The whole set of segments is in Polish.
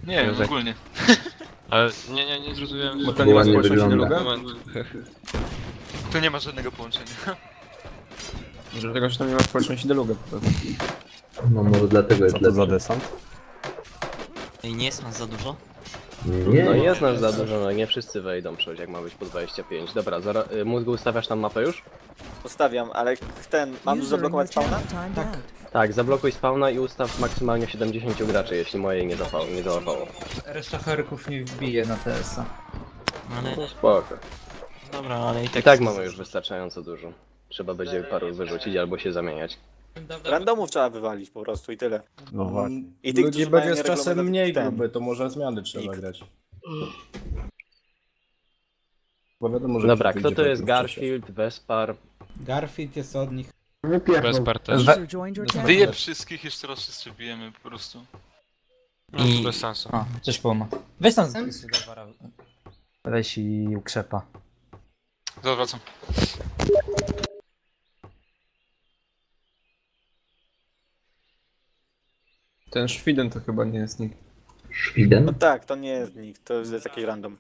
Nie wiem, ogólnie. Ale nie zrozumiałem. Bo to nie ma społeczności Deluga? Tu nie ma żadnego połączenia. Może dlatego, że tam nie ma społeczności Deluga po prostu. No może dlatego jest Co to za lepsze. desant? I nie jest nas za dużo? Nie. No jest nas za dużo, no nie wszyscy wejdą przecież, jak ma być po 25. Dobra, mózgu ustawiasz tam mapę już? Ustawiam, ale mam zablokować spawna? Tak. Tak, zablokuj spawna i ustaw maksymalnie 70 graczy, jeśli moje nie załapało. Reszta heryków nie wbije na TS-a. Ale... No spoko. Dobra, ale I tak mamy już wystarczająco dużo. Trzeba będzie paru wyrzucić albo się zamieniać. Randomów trzeba wywalić po prostu i tyle. No właśnie. I tych, Ludzi którzy będzie mają z czasem mniej ten. gruby, to może zmiany trzeba grać. Bo wiadomo, że Dobra, ktoś kto to wyjdzie jest po Garfield, Vespar? Garfield jest od nich. Bezpar też. Wyje wszystkich, jeszcze raz wszyscy bijemy po prostu. No, bez sensu. A, coś poma. Weź tam weź i ukrzepa. Zawracam. Ten Szwiden to chyba nie jest nikt. Szwiden? No tak, to nie jest nikt, to jest jakiś random.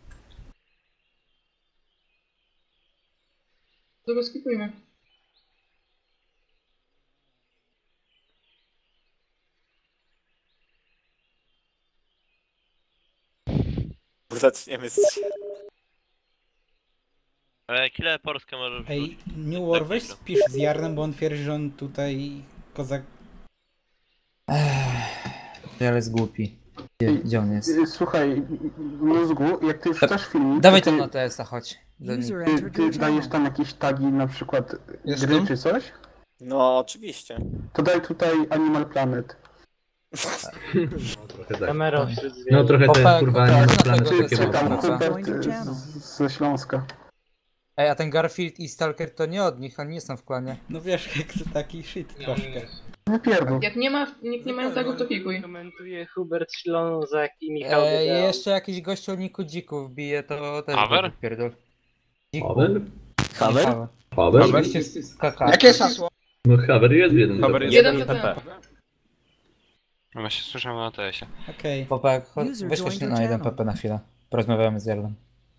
To go skipujmy. Zaczniemy z... Ile Polskę możesz Ej, New War, weź spisz z Jarnem, bo on twierdzi, że on tutaj kozak... Ale jest głupi. Gdzie on jest? Słuchaj, mózgu, jak ty wrzucasz filmik, Dawaj to tam na TS-a, chodź. ty dajesz tam jakieś tagi, na przykład gry czy coś, No oczywiście. to daj tutaj Animal Planet. Kamera no trochę to jest kurwa nie ma planu Czy tam takiego. Hubert ze Śląska. Ej, a ten Garfield i Stalker to nie od nich, oni nie są w klanie. No wiesz, jak to taki shit troszkę. Wypierdol. Jak nikt nie ma tagów, to pikuj. Komentuje Hubert Ślązak i Michał Jeszcze jakiś gościu o niku dzików bije, to też Haber? pierdol. Haber? Haber? Haber? Goście skakali. Jakie jest hasło? No Haber jest jeden. Haber jest Jeden jeden PP. No się słyszałem na TS-ie. Okej. Popek, weź się na 1 PP na chwilę. Porozmawiamy z Jarlem.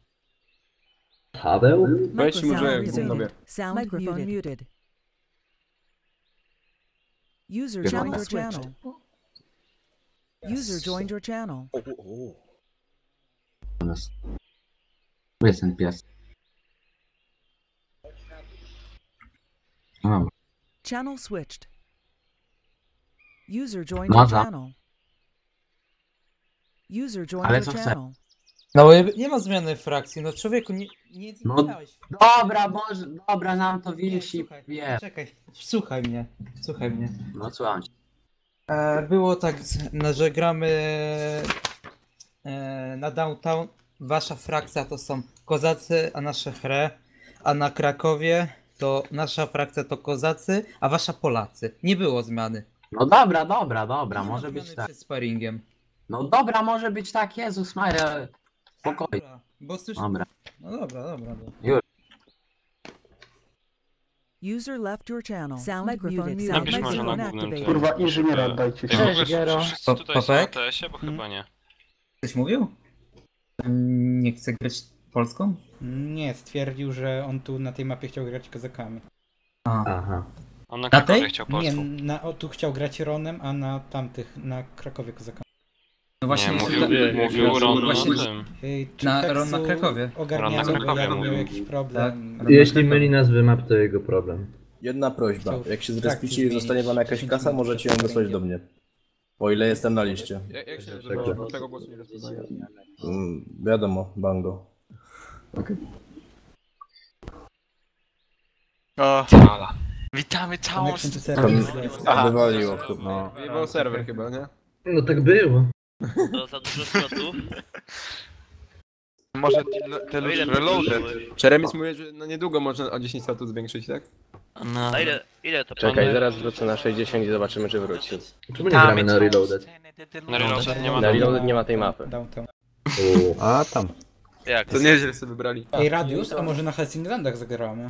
Haber? Weź mu, że gównowie. Microphone muted. User joined your channel. User joined your channel. To jest ten pies. Channel switched. User joined your channel. User joined your channel. No nie ma zmiany frakcji, no człowieku, nie zmieniałeś. Dobra, nam to wisi, wie. Czekaj, słuchaj mnie. No słucham cię. Było tak, że gramy na Downtown, wasza frakcja to są kozacy, a nasze chre, a na Krakowie to nasza frakcja to kozacy, a wasza Polacy. Nie było zmiany. No dobra, może być tak. Przed sparingiem. No dobra, może być tak, Jezus Maria. Spokojnie. Dobra, bo słyszę... Dobra. No dobra. User left your channel. Sound microphone muted. Napisz może na Microphone głównym activated. Kurwa, inżyniera dajcie. Wszyscy tutaj są na Popek? TS-ie, bo chyba nie. Coś mówił? Nie chce grać Polską? Nie, stwierdził, że on tu na tej mapie chciał grać kozakami. Aha. On na Na tej? Krakowie chciał Nie, Polską. tu chciał grać Ronem, a na tamtych, na Krakowie kozakami. No Nie, mówił Ron na właśnie- tym. Ron na Krakowie. Ron na Krakowie miał mówił. jakiś problem. Jeśli myli nazwy map, to jego problem. Jedna prośba, jak się Tak, zrespicie i zostanie wam jakaś kasa, możecie ją wysłać do mnie. O ile jestem na liście. Jak się nazywa? tego głosu nie rozpoznaję. Wiadomo, bango. O, witamy całą... Wywaliło. No. Wyjebał serwer chyba, nie? No tak było. To za dużo slotów. Może Deluge Reloaded. Czeremis mówi, że no niedługo można o 10 statut zwiększyć, tak? No. A ile to Czekaj, zaraz wrócę na 60 i zobaczymy, czy wróci. Czemu nie gramy na Reloaded? Na Reloaded nie ma. Na Reloaded nie ma tej mapy. Downtown. A tam. Jak? To nieźle sobie wybrali. Ej, Radius, a może na Helsinglandach zagramy?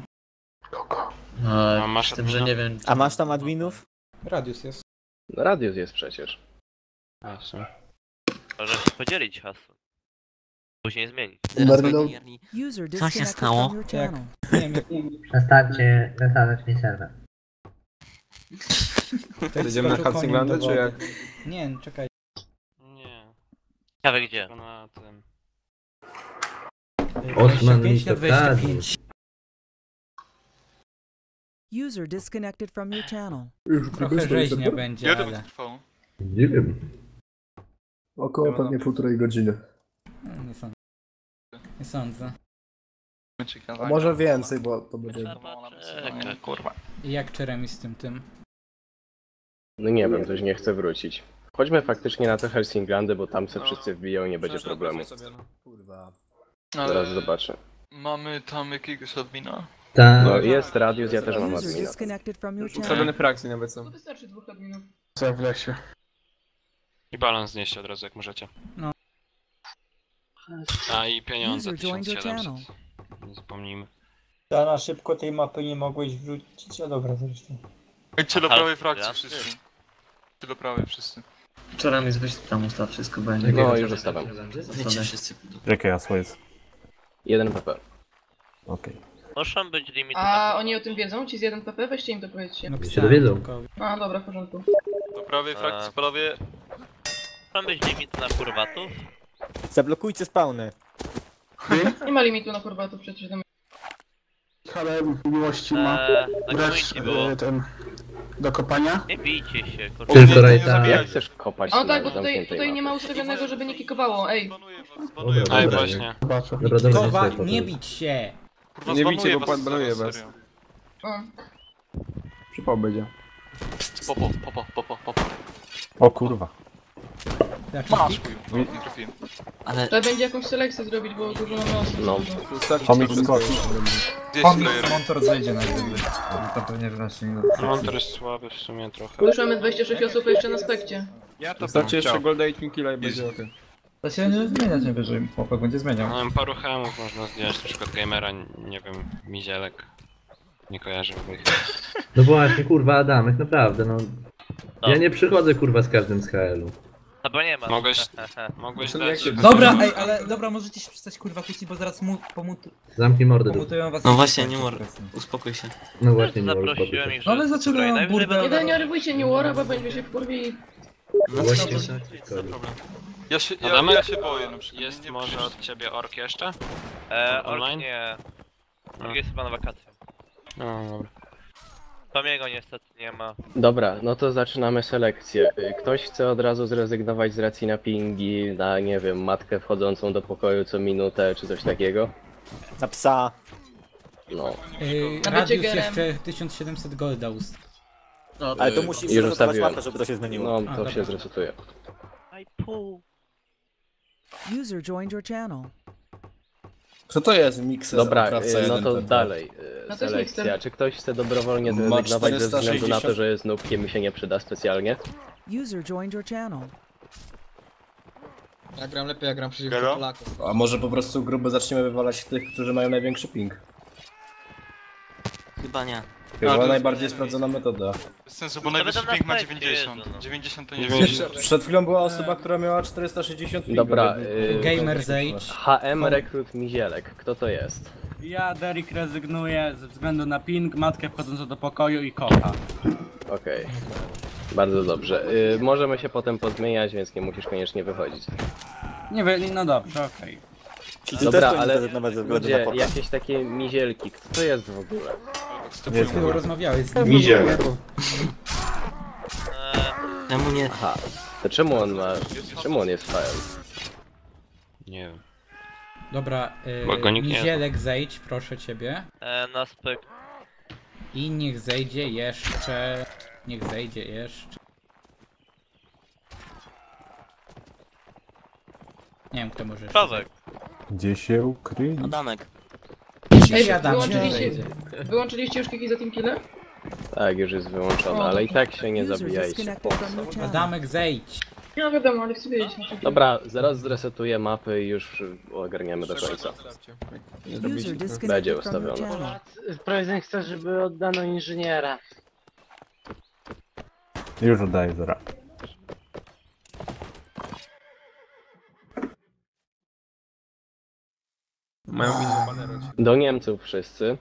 A masz tym, że nie wiem. A masz tam adminów? Radius jest. Radius jest przecież. Możesz się podzielić hasło. Później zmienić. User Co się disconnected stało? from your channel. Nie wiem, Przestańcie wysadzać mi serwer. Jedziemy na Helsinglandy, czy jak? Nie, czekaj. Nie. Ciekawe gdzie? Na tym. 25 na 25. User disconnected from your channel. Trochę rzeźnia będzie, Ile to ale... trwało? Nie wiem. Około pewnie 1,5 godziny. No, nie sądzę. Nie sądzę. A może więcej, bo to będzie... Czeka, kurwa. I jak Jeremy z tym? No nie wiem, ktoś nie chce wrócić. Chodźmy faktycznie na te Helsinglandy, bo tam se wszyscy wbiją i nie będzie problemu. Kurwa. Zaraz zobaczę. Mamy tam jakiegoś admina? No jest radius, ja też mam User admina. disconnected from your channel. Ustawione frakcje nawet są. To wystarczy 2 adminów. Co w lesie. I balans znieście od razu jak możecie. No. A i pieniądze User joined your 1700. Nie zapomnijmy. Ta na szybko tej mapy nie mogłeś wrócić, a dobra zresztą. Idźcie do Aha, prawej frakcji ja? wszyscy. Idźcie do prawej wszyscy. Wczoraj mi weź tam ustaw, wszystko będzie. No już zostawiam. Wiecie wszyscy. Jakie jasło jest? 1 pp. Okej. Muszą być limity. A oni o tym wiedzą? Ci z 1 pp? Weźcie im to powiedzcie. Napisałem. A dobra, w porządku. Do prawej frakcji panowie. Muszą być limity na kurwatów. Zablokujcie spawny. Nie ma limitu na kurwatów przecież. Ale miłości ma Na grać community było. ten do kopania. Nie bijcie się, kurwa. Tylko Jak chcesz kopać O na tak, bo zamkniętej tutaj nie ma mapie? ustawionego, żeby nie kikowało, ej. Zbanuję was, zbanuję was. Aj właśnie. Zobaczę. Kowa, nie bić się! Kurwa, Nie bicie, zbanuję bo was, banuję serio. was. O. Przypał będzie. Popo. O kurwa. Masz chuj. Nie trafiłem. Ale Trzeba będzie jakąś selekcję zrobić, bo dużo mamy osób. No. Chomik skoczy. Gdzieś Komik player. Montor zejdzie na górę. To pewnie właśnie nie Monster jest słaby w sumie trochę. Bo już mamy 26 osób jeszcze na spekcie. Ja to Wystarczy jeszcze Golda i Twinkilla i będzie okej. To się nie zmienia najwyżej, chłopak będzie zmieniał. No paru hemów można zdjąć, na przykład gamera, nie wiem, mizielek. Nie kojarzę w ogóle. No właśnie, kurwa, Adamek, naprawdę, no. No. Ja nie przychodzę, kurwa, z każdym z HL-u. No bo nie ma. Mogłeś dać. Dobra, ej, ale dobra, możecie się przestać kurwa kłócić, bo zaraz Zamknij mordę. pomutują was. no właśnie, nie mor. Uspokój się. No właśnie, nie Zaprosiłem ich, No ale zaczynają najwyżej burdel. Nie denerwujcie nie Wara, bo będzie się wkurwi. No właśnie, Ja się boję na przykład. Jest Nie może przyjść. od ciebie ork jeszcze? Online? Nie. Ork jest chyba na wakacjach. No dobra. Tomiego niestety nie ma. Dobra, no to zaczynamy selekcję. Ktoś chce od razu zrezygnować z racji na pingi, na nie wiem, matkę wchodzącą do pokoju co minutę czy coś takiego? Na psa. No. Radius Gerem. jeszcze 1700 golda ust. Ale to musi Już zresetować zostawiłem. mapę, żeby to się zmieniło. No, to się zresetuje. User joined your channel. Co to jest mikser? Dobra, no to dalej. No to jest Selekcja. mikser. Czy ktoś chce dobrowolnie Ma zrezygnować ze względu na 460. to, że jest noobkiem i się nie przyda specjalnie? User joined your channel. Ja gram lepiej, ja gram przeciwko Gero? Polakom. A może po prostu grubo zaczniemy wywalać tych, którzy mają największy ping? Chyba nie. Chyba najbardziej sprawdzona metoda. Bez sensu, bo najwyższy będą na ping ma fejsie, 90. Jezu, no. 90 to nie jest. Przed chwilą była osoba, która miała 460 ping. Dobra, Gamer Zage. HM Rekrut Mizielek, kto to jest? Ja, Derek, rezygnuję ze względu na ping, matkę wchodzącą do pokoju i kocha. Okej. Bardzo dobrze. Możemy się potem pozmieniać, więc nie musisz koniecznie wychodzić. Nie wiem, no dobrze, okej. Czyli ty Dobra, też powinien ale zrezygnować ze względu na ludzie, portal. jakieś takie mizielki, kto to jest w ogóle? Ty rozmawiałeś z nim. Mizielek. Czemu nie? Aha. To czemu on jest fajem? Nie wiem. Dobra, Bo go nikt nie Mizielek zejdź, proszę ciebie. Na spek. I niech zejdzie jeszcze. Niech zejdzie jeszcze. Nie wiem kto może jeszcze. Pawek. Gdzie się ukryć? Adamek. Ej, Siadam, wyłączyliście, zejdzie. wyłączyliście już kiki za Team Kille? Tak, już jest wyłączone, ale i tak się nie zabijajcie. Po co? Adamek zejdź. No wiadomo, ale chcę wiedzieć. Dobra, zaraz zresetuję mapy i już ogarniamy do końca. User Będzie disconnected from your ustawione. channel. Prezydent chce, żeby oddano inżyniera. Już oddaję zera. Mają inne banery. Do Niemców wszyscy.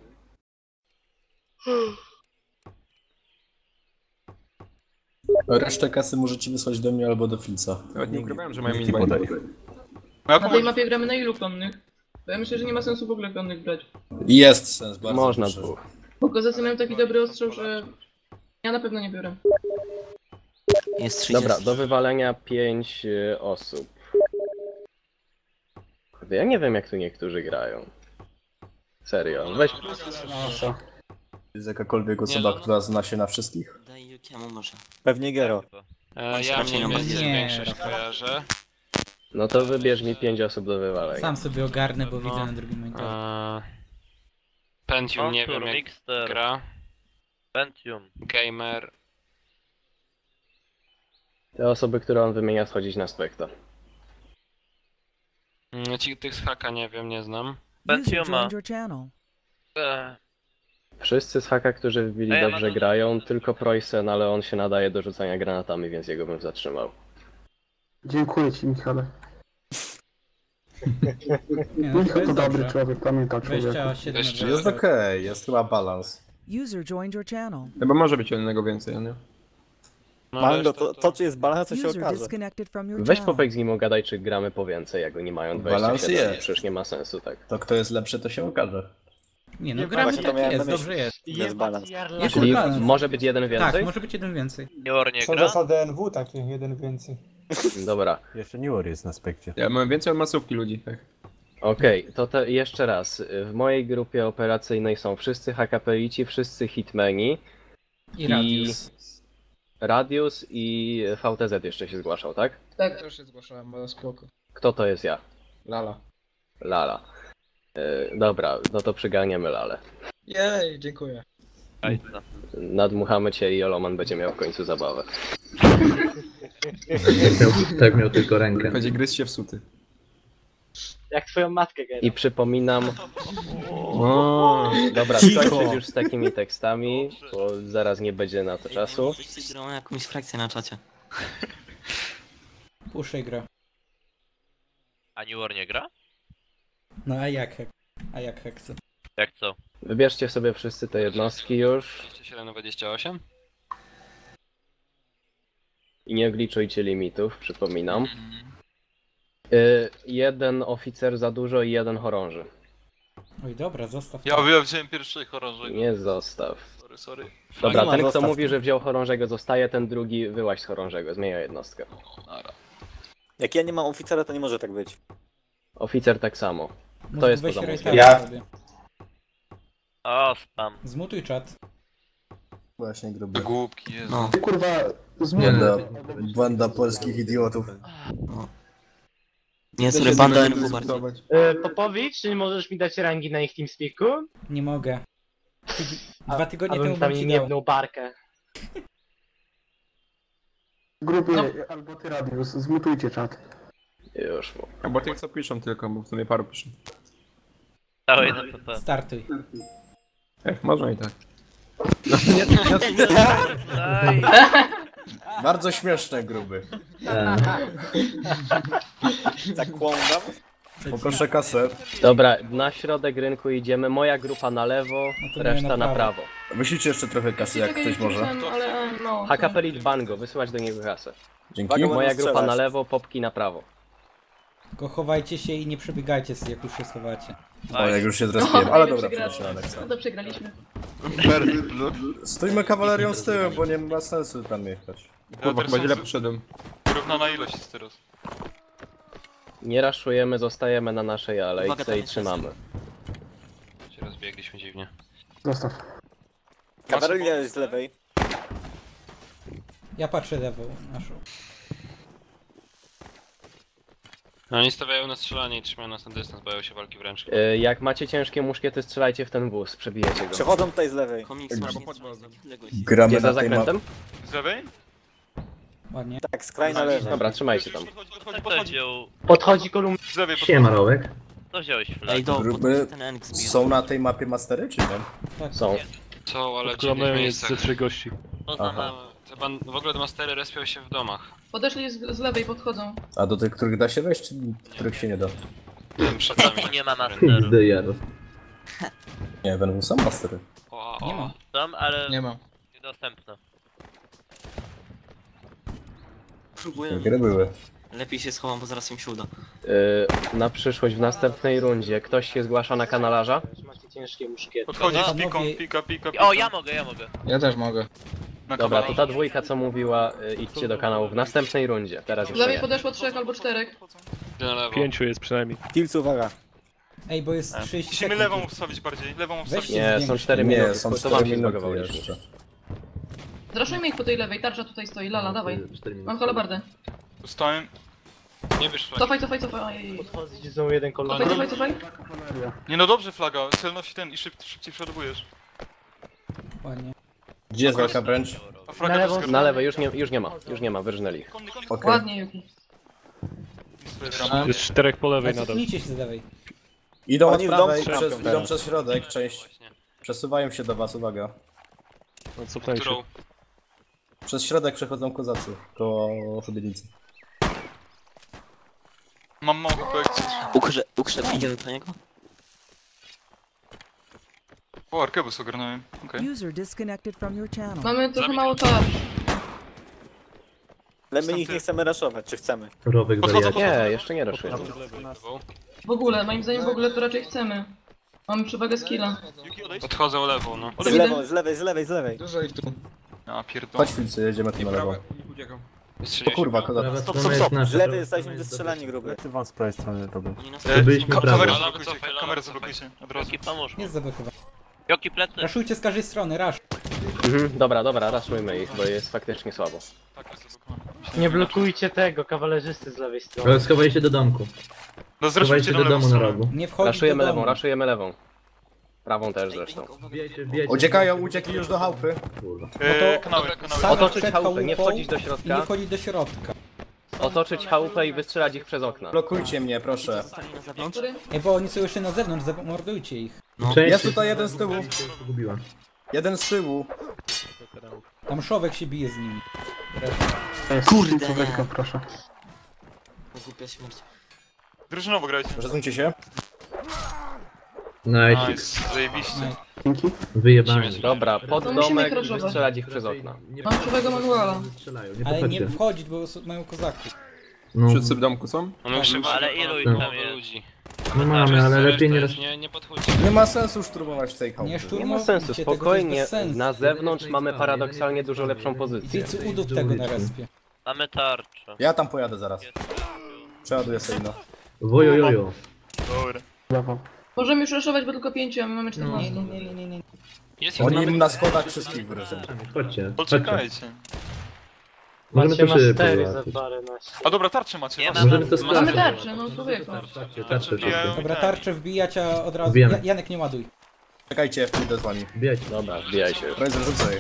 Resztę kasy możecie wysłać do mnie albo do Filca. Nawet nie ukrywałem, że mają Niech inne ci podaje. banery. Na tej mapie gramy na ilu konnych? Bo ja myślę, że nie ma sensu w ogóle konnych brać. Jest sens, bardzo Można duży. dwóch. Bo kozacy mają taki dobry ostrzał, że ja na pewno nie biorę. Jest 30. Dobra, do wywalenia 5 osób. Kurde, ja nie wiem jak tu niektórzy grają. Serio, weź... Jest jakakolwiek osoba, która zna się na wszystkich? Daj Jukiemu może. Pewnie Gero. Ja mniej więcej Większość kojarzę. No to wybierz mi 5 osób do wywalenia. Sam sobie ogarnę, bo widzę na drugim monitorze. Pentium, nie wiem jak gra. Pentium. Gamer. Te osoby, które on wymienia, schodzić na spekta. Tych z haka nie wiem, nie znam. User Pentiuma. joined your channel. Wszyscy z haka, którzy wbili dobrze grają, tylko Preußen, ale on się nadaje do rzucania granatami, więc jego bym zatrzymał. Dziękuję ci, Michale. Nie, no, Michał to dobry dobrze. człowiek, pamięta człowiek. 27 Jeszcze Jest okej, jest chyba balans. User joined your channel. Chyba może być jednego więcej, nie? Mango, to czy jest balans, to się User okaże. disconnected from your Weź channel. Popek z nim ogadaj, czy gramy po więcej, jak oni mają Balans 27, jest. przecież nie ma sensu, tak. To kto jest lepszy, to się okaże. Nie no, Nie, gramy właśnie to tak miałem jest, na myśli. dobrze jest. Jest balans. Jest Czyli balans. może być jeden więcej? Tak, może być jeden więcej. Jor nie Są gra? zasady NW takie, jeden więcej. Dobra, Jeszcze New War jest na spekcie. Ja mam więcej od masówki ludzi, tak. okej, to jeszcze raz. W mojej grupie operacyjnej są wszyscy HKPI-ci, wszyscy hitmeni. I Radius. Radius i VTZ jeszcze się zgłaszał, tak? Tak. Też się zgłaszałem, bo spoko. Kto to jest ja? Lala. Lala. Dobra, no to przyganiemy Lalę. Jej, dziękuję. Ajca. Nadmuchamy cię i Oloman będzie miał w końcu zabawę. Tak miał tylko rękę. Chodzi gryź się w suty. Jak twoją matkę, I przypominam... O, Dobra, skończyć już z takimi tekstami, bo zaraz nie będzie na to czasu. Wszyscy grają jakąś frakcję na czacie. Puszczaj grę. A New War nie gra? No a jak? A jak heksy? Jak co? Wybierzcie sobie wszyscy te jednostki już 27 na 28. i nie gliczujcie limitów, przypominam. Jeden oficer za dużo i jeden chorąży. Oj dobra, zostaw. Ja wziąłem pierwszy chorążek. Nie zostaw. Sorry. Dobra, ma ten kto zostaw. mówi, że wziął chorążego zostaje, ten drugi wyłaź z chorążego, zmienia jednostkę. Nara. Jak ja nie mam oficera, to nie może tak być. Oficer tak samo. Mógł To jest weź poza rejtara Ja. sobie. O, spam. Zmutuj czat. Właśnie gruby. Głupki, Jezu. No. Ty kurwa, Błęda polskich idiotów. Nie, sorry, banda NW bardziej. Popowicz, czy możesz mi dać rangi na ich TeamSpeaku? Nie mogę. 2 tygodnie Abym temu tam bym ci im dał. jebnął barkę. w grupie albo ty Radius, zmutujcie czat. Już mu. albo tych co piszą tylko, bo w sumie paru piszą. Dawaj na CP. Startuj. Można i tak. Daj. Bardzo śmieszne, gruby. Zakłądam. Poproszę kasę. Dobra, na środek rynku idziemy, moja grupa na lewo, to reszta moja na na prawo. Wyślijcie jeszcze trochę kasy, jak ktoś może. Ale no. Hakapelit Bango, wysyłać do niego kasę. Dzięki. Moja grupa na lewo, popki na prawo. Tylko chowajcie się i nie przebiegajcie, jak już się schowacie. O, jak już się zrespiłem. Ale dobra, przegraliśmy. przepraszam, Aleksa. No to przegraliśmy. Stoimy kawalerią z tyłu, bo nie ma sensu tam jechać. Kurwa, chyba źle poszedłem. Równana ilość jest teraz. Nie raszujemy, zostajemy na naszej Uwaga, alejce tam i jest trzymamy. Się rozbiegliśmy dziwnie. Zostaw. Kawaleria jest z lewej. Ja patrzę lewą naszą. No oni stawiają na strzelanie i trzymają nas na dystans, boją się walki wręcz. Jak macie ciężkie muszkiety, strzelajcie w ten wóz, przebijecie go. Przechodzą tutaj z lewej. Komiks masz Gramy Jest za na tej zakrętem? Z lewej? Ładnie. Tak, skrajna lewa. Dobra, trzymajcie tam. Kto wziął? Podchodzi kolumna. Z lewej Siema, Rowek. Kto wziąłeś Ej, flag? Gruby ten Enix zbija. są na tej mapie mastery, czy nie? Są. Co, ale dziwnych miejscach. gości. Poza Aha. nami. W ogóle mastery respią się w domach. Podeszli z lewej, podchodzą. A do tych, których da się wejść, czy których się nie da? Przed nami. Nie ma masteru. Nie, będą są mastery. Nie ma. Są, ale Nie ma. niedostępne. Próbuję. Gry były. Lepiej się schowam, bo zaraz im się uda. Na przyszłość w następnej rundzie ktoś się zgłasza na kanalarza? Macie ciężkie muszkiety. Podchodzi z piką, pika. O, ja mogę. Ja też mogę. Dobra, to ta dwójka co mówiła, idźcie do kanału w następnej rundzie. Teraz Z już lewej nie. podeszło 3 albo 4. Na lewo. 5 jest przynajmniej. Tilc, uwaga. Ej, bo jest 30 Musimy sekund. lewą ustawić bardziej, lewą ustawić. Nie, są 4 Nie, minuty. są To 4 wam się minuty zbagowało licznie. jeszcze. Zraszujmy ich po tej lewej, tarcza tutaj stoi, lala, dawaj. Mam halabardę. Dostałem. Nie wyszło. Cofaj. Podchodzić znowu jeden kolor. Cofaj. Nie no dobrze flaga, celność ten i szybciej przodowujesz. Ładnie. Gdzie jest walka wręcz? A flaga lewo. to Na lewej już nie ma, wyrżnęli ich. Okej. Ładnie, Yuki. Jest 4 po lewej nadal. Cofnijcie się z lewej. Idą od Oni w prawej, domku idą przez środek, część. Przesuwają się do was, uwaga. No co tam się? Którą? Przez środek przechodzą kozacy, koło szubienicy. Mam mało HP jak coś. Ukrzep, idziemy po niego? O, arkebus ogarnąłem. Okej. User disconnected from your channel. Mamy trochę mało tarcz. Ale my ich nie chcemy raszować, czy chcemy? Nie, jeszcze nie doszły. W ogóle, moim zdaniem w ogóle to raczej chcemy. Mamy przewagę skilla. Podchodzą lewą, no. Z lewej. Dużo ich tu. A pierdolę. Chodź Filcy, jedziemy tu na lewo. Uciekam. O kurwa, kozacy. Z lewej jesteśmy wystrzelani gruby. Ty wam z prawej strony robię. Kamerę zablokujcie, od razu. Joki, pomóż mu. Jest zablokowany. Joki, plecy. Raszujcie z każdej strony, rasz. Dobra, raszujmy ich, bo jest faktycznie słabo. Tak, jest zablokowany. Nie blokujcie tego, kawalerzysty z lewej strony. Schowaj się do domku. No zresztą do domu na rogu. Nie wchodź Raszujemy do lewą, domu. raszujemy lewą. Prawą też zresztą. Uciekli już do chałupy. Kanały. Stanąć Otoczyć przed chałupę, nie chałupą wchodzić do i nie środka. wchodzić do środka. Otoczyć chałupę i wystrzelać ich przez okna. Blokujcie mnie, proszę. Który? Ej, bo oni są jeszcze na zewnątrz, zamordujcie ich. Jest tutaj jeden z tyłu. Jeden z tyłu. Tam Szowek się bije z nimi. Kurde, proszę. Głupia śmierć. Drużynowo grajcie. Przesuńcie się. Nice, zajebiście. Dzięki. Wyjebanie. Dobra, pod To musimy domek crashować. wystrzelać ich przez okna. Mam przewagę manuala. Ale nie wchodzić, bo mają kozaki. Wszyscy w domku są? One już chyba Ale ilu ich tam jest? ludzi. No mamy, ale lepiej nie Nie podchodźcie. Nie ma sensu szturmować w tej Nie chałupy. Nie szturmujcie ma sensu, tego, to jest spokojnie. bez sensu. Na zewnątrz mamy paradoksalnie dużo lepszą I pozycję. ty udów tego na respie. Mamy tarczę. Ja tam pojadę zaraz. Przeładuję sobie no. Wojojojo. Dobra. Możemy już raszować, bo tylko 5, a my mamy 14. Nie. Jest ich Oni nawet... im na schodach wszystkich wyryżą. Chodźcie. Poczekajcie. Możemy Macie to szybko mastery za załatwić. paręnaście. A dobra, tarczę macie. Nie macie. ma. Możemy to Mamy sprawdzić. tarczę, no człowieku. Tarczę wszystko. Dobra, tarczę wbijać, a od razu... Wbijamy. Janek nie ładuj. Czekajcie, idę z wami. Wbijajcie. Dobra, wbijaj się. Fraser, rzucaj.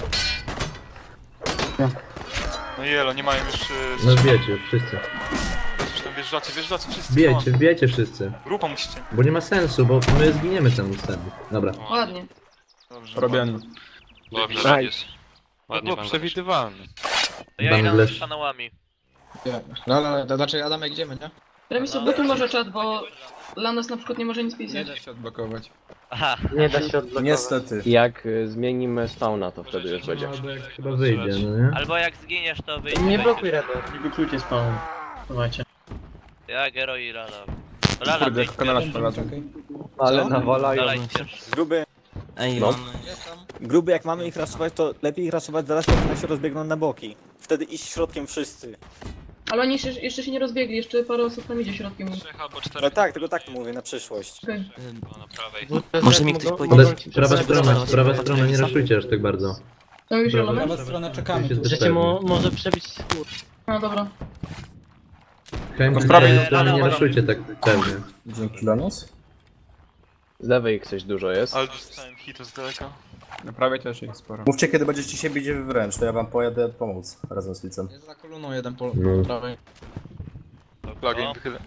No jelo, nie mają już... No wbijajcie, wszyscy. Już tam wjeżdżacie wszyscy. Wbijajcie wszyscy. Grupa musicie. Bo nie ma sensu, bo my zginiemy temu wtedy. Dobra. Ładnie. Dobrze. Robiony. Dobrze, tak jest. Ładnie wam przewidywalne. Ja idę Bangladesh. z kanałami. No, znaczy Adamek idziemy, nie? Remisu, blokuj może czat, bo Lanos na przykład nie może nic Nie pisać. da się odblokować. Aha. Nie da się odblokować. Niestety. Jak zmienimy spawna, to wtedy już będzie. Albo jak chyba wyjdzie, no nie? Albo jak zginiesz, to wyjdzie. Nie blokuj radar. Nie wyklujcie spawn. Dawajcie. Ja, Gero i Lala. Lala, Kurde, wyjdź kanała pierwszy. prowadzą. Ale nawalają. Lala idź pierwszy. Gruby, Ej, No. mamy... jak mamy ich raszować, to lepiej ich raszować zaraz, jak one się rozbiegną na boki. Wtedy iść środkiem wszyscy. Ale oni jeszcze się nie rozbiegli, jeszcze parę osób tam idzie środkiem. 3 albo 4. No tak, tylko tak to mówię, na przyszłość. Okej. Na prawej. Może mi ktoś Ale powiedzieć... prawa strona, nie raszujcie aż tak bardzo. Tam już zielone? Prawa strona czekamy tu. Możecie może przebić skór. No dobra. Chętnie z prawej strony nie raszujcie tak pewnie. Dzięki dla nas. Z lewej ich coś dużo jest. Ale dostałem hita z daleka. Na prawej też jest sporo. Mówcie kiedy będziecie się bić wręcz, to ja wam pojadę pomóc razem z Licem. Jest za koluną jeden po No. prawej. Flagę im wychylę.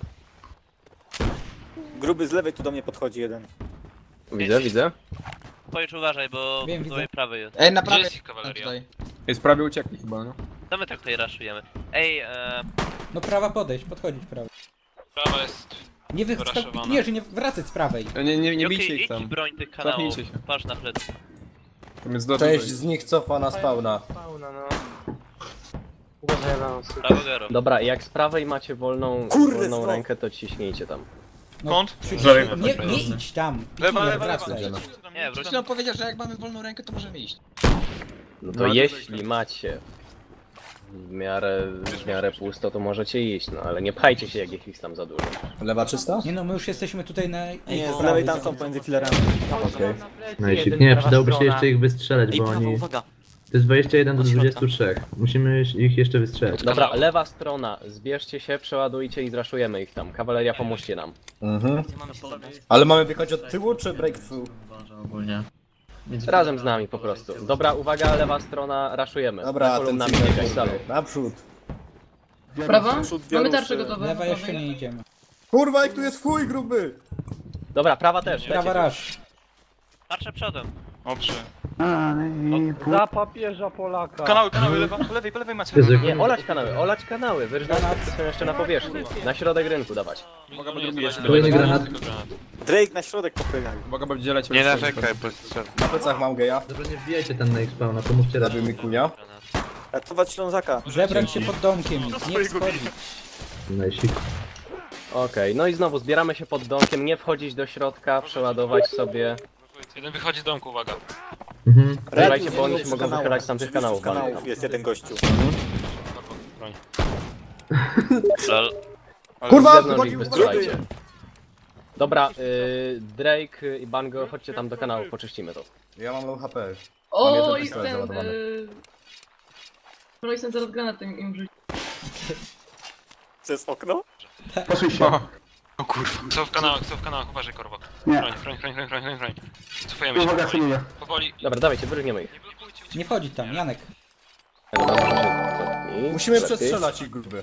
Gruby z lewej tu do mnie podchodzi jeden. Widzę. Pojedź uważaj, bo Wiem, po widzę. twojej prawej jest. Ej, na Gdzie prawej. jest ich kawaleria? Tutaj. Jest prawie uciekli chyba, no. To my tak tutaj raszujemy. Ej, No prawa podejść, podchodzić prawa. Prawa jest... Nie piknierzy, nie wracać z prawej. Nie bijcie ich tam. Idź broń tych kanałów. Cofnijcie się. Patrz na plecy. Tam jest Część z nich cofa na spawna. Brawo, Gero. Dobra, jak z prawej macie wolną rękę, to ciśnijcie tam. Kąt? Nie idź tam. Lewa, Wracaj. Nie, wróć. Chwilą powiedział, że jak mamy wolną rękę, to możemy iść. No to jeśli macie w miarę pusto, to możecie iść, no ale nie pchajcie się, jak ich tam za dużo. Lewa czysta? Nie no, my już jesteśmy tutaj na... Nie, z lewej tam są pomiędzy filerami. Okej. Nie, przydałoby się jeszcze ich wystrzelać, bo oni... To jest 21 do 23. Musimy ich jeszcze wystrzelać. Dobra, lewa strona, zbierzcie się, przeładujcie i zraszujemy ich tam. Kawaleria, pomóżcie nam. Ale mamy wjechać od tyłu, czy breakthrough? Razem z nami po prostu. Dobra, uwaga, lewa strona, raszujemy. Dobra, kolumnami ten biegać, salą. naprzód. Prawa? Mamy tarcze gotowe. Lewa jeszcze nie idziemy. Kurwa, jak tu jest chuj gruby! Dobra, prawa też. Prawa rasz. Tarczę przodem. Dobrze. Za papieża Polaka. Kanały, lewa, po lewej macie. Nie, olać kanały, wyrżnąć są jeszcze na powierzchni. Na środek rynku dawać. Mogę drugi jeszcze. Kolejny granat. Drake na środek popychaj. Mogę oddzielać. Nie narzekaj, bo Na plecach mam geja. Dobra, nie wbijajcie tam na ich spawna, pomóżcie raz. Zabił mi kunia. Ratować Ślązaka. Zebrać się pod domkiem, nie wchodzić. Najsik. Okej, no i znowu zbieramy się pod domkiem, nie wchodzić do środka, przeładować sobie. Jeden wychodzi z domku, uwaga. Uważajcie, bo oni się mogą wychylać z tamtych kanałów. Jest jeden gościu. Broń. Kurwa, Z ich wystrzelajcie. Dobra, Drake i Bango, chodźcie tam do kanału, poczyścimy to. Ja mam low HP. O, jeden i pistolet ten... załadowany. No i ten zaraz granatem im rzucił. Co jest okno? Posuń się. O kurwa. Są w kanałach, uważaj, korwo. Nie. Broń. Cofujemy się Uwaga, powoli. szyję. Powoli. Dobra, dawajcie, wyrżniemy ich. Nie wchodzić tam, Janek. Musimy przestrzelać ich gruby.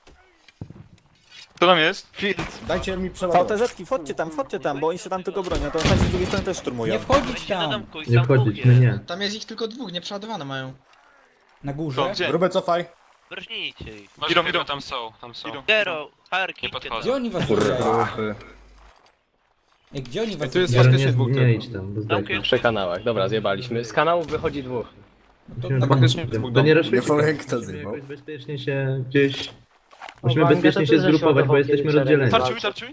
Co tam jest? Dajcie mi przeładować. VTZ-ki, wchodźcie tam, bo oni się tam tylko bronią, to nasi z drugiej strony też szturmują. Nie wchodzić tam. Nie wchodzić, my nie. Tam jest ich tylko dwóch, nieprzeładowane mają. Na górze. Gdzie? Grube cofaj. Brżnijcie ich. Idą, tam są. Gero, Harki. Nie podchodzą. Gdzie oni was Kurwa. widzieli? Ej, gdzie oni was Tu jest widzieli? faktycznie dwóch. Nie idź tam, bo zdechną. Przy kanałach, dobra, zjebaliśmy. Z kanałów wychodzi dwóch. Faktycznie dwóch To nie Nie raszujcie. powiem, kto zjebał. Jakoś bezpiecznie się gdzieś... Musimy bezpiecznie się zgrupować, bo jesteśmy rozdzieleni. Tarczuj.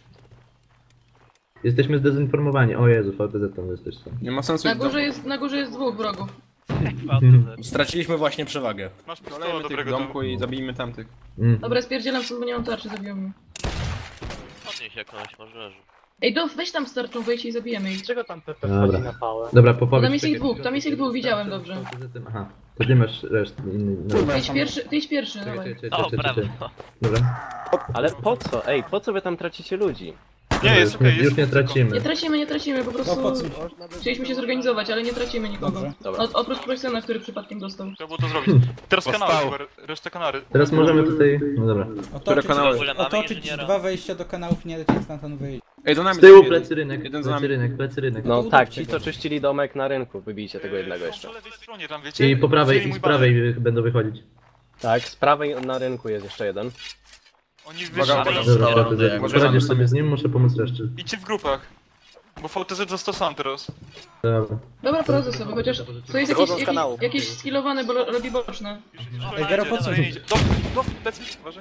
Jesteśmy zdezinformowani. O Jezu, VTZ tam jesteś. Nie ma sensu. Na górze jest dwóch wrogów. Straciliśmy właśnie przewagę. Masz pistola Olejmy tych dobrego domku i zabijmy tamtych. Dobra, spierdzielam sobie, bo nie mam tarczy, zabiją mnie. Podnieś jakąś, może leży. Ej, weź tam starczą, wejdź i zabijemy ich. Czego tam Pepe Dobra. wchodzi na pałę? Dobra, popowiedz. Tam jest ich dwóch, widziałem dobrze. Aha, to ty masz resztę inny. Ty idź pierwszy, dawaj. O, brawo. Dobra. Ale po co? Ej, po co wy tam tracicie ludzi? Nie, jest okej, Już nie Nie tracimy. tracimy, po prostu... No po co? Chcieliśmy się zorganizować, ale nie tracimy nikogo. Dobra. Oprócz Proxena, który przypadkiem dostał. Trzeba było to zrobić. Teraz kanały, resztę kanary. Teraz możemy tutaj... No dobra. Otoczyć dwa wejścia do kanałów i nie dać stamtąd wyjść. Ej, do nami. Z tyłu jeden. plecy rynek, Jeden za nami. plecy rynek. No tak, ci co czyścili domek na rynku, wybijcie tego jednego jeszcze. Po lewej stronie tam, wiecie? I po prawej, Wzięli i mój z prawej będą wychodzić. Tak, z prawej na rynku jest jeszcze jeden. Oni Uwaga, wyszli. uwaga. Dobra, VTZ. Poradzisz sobie z nim, muszę pomóc reszcie. Idźcie w grupach. Bo VTZ został sam teraz. Dobra. Dobra, poradzę sobie, chociaż to jest Wychodzą z kanału. jakieś skillowane, bo robi boczne. Ej, Gero, po co? Do plecy, uważaj.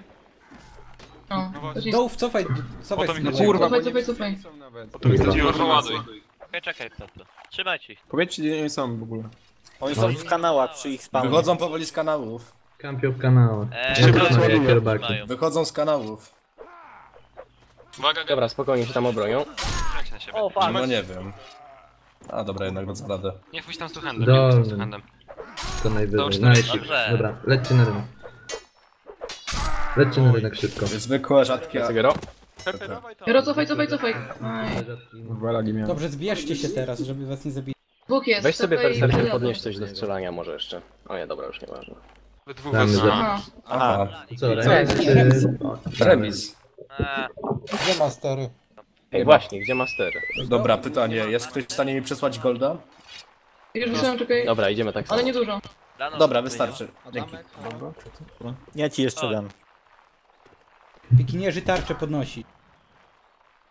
O, to jest... Dołów, cofaj. Potem ich Kurwa, Cofaj. Potem ich chodziło, że Ładuj. Czekaj, Pepe. Trzymajcie ich. Powiedzcie, gdzie oni są w ogóle. Oni są w kanałach przy ich spawnie. Wychodzą powoli z kanałów. Kampią w kanałach. Eee, kierbaki. Wychodzą z kanałów. Uwaga, Dobra, spokojnie się tam obronią. grać na siebie. O, fuck. No nie wiem. A dobra, jednak dam radę. Nie wchodź tam z handem, nie wchodź tam z Dolny. handem. To najwyżej. Dobrze. Najsik. Dobrze. Dobra, lećcie na rynek. Lećcie na rynek szybko. Zwykłe, rzadkie. Gero? Pepe, dawaj tam. Gero, cofaj. Aj. Walagi miałem. Dobrze, zbierzcie się teraz, żeby was nie zabili. Dwóch jest. Weź sobie Pepe i percepcję, Predator. podnieść coś do strzelania może jeszcze. O nie, dobra, już nieważne. We dwóch Damy was. za- Aha. Aha, Co, remis? remis? Nie, remis. remis. Gdzie mastery? Ej, właśnie, gdzie master? Dobra, pytanie. Jest ktoś w stanie mi przesłać golda? Już wyszedłem, czekaj. Dobra, idziemy tak samo. Ale nie dużo. Dobra, wystarczy. Dzięki. Ja ci jeszcze dam. Pikinierzy tarczę podnosi.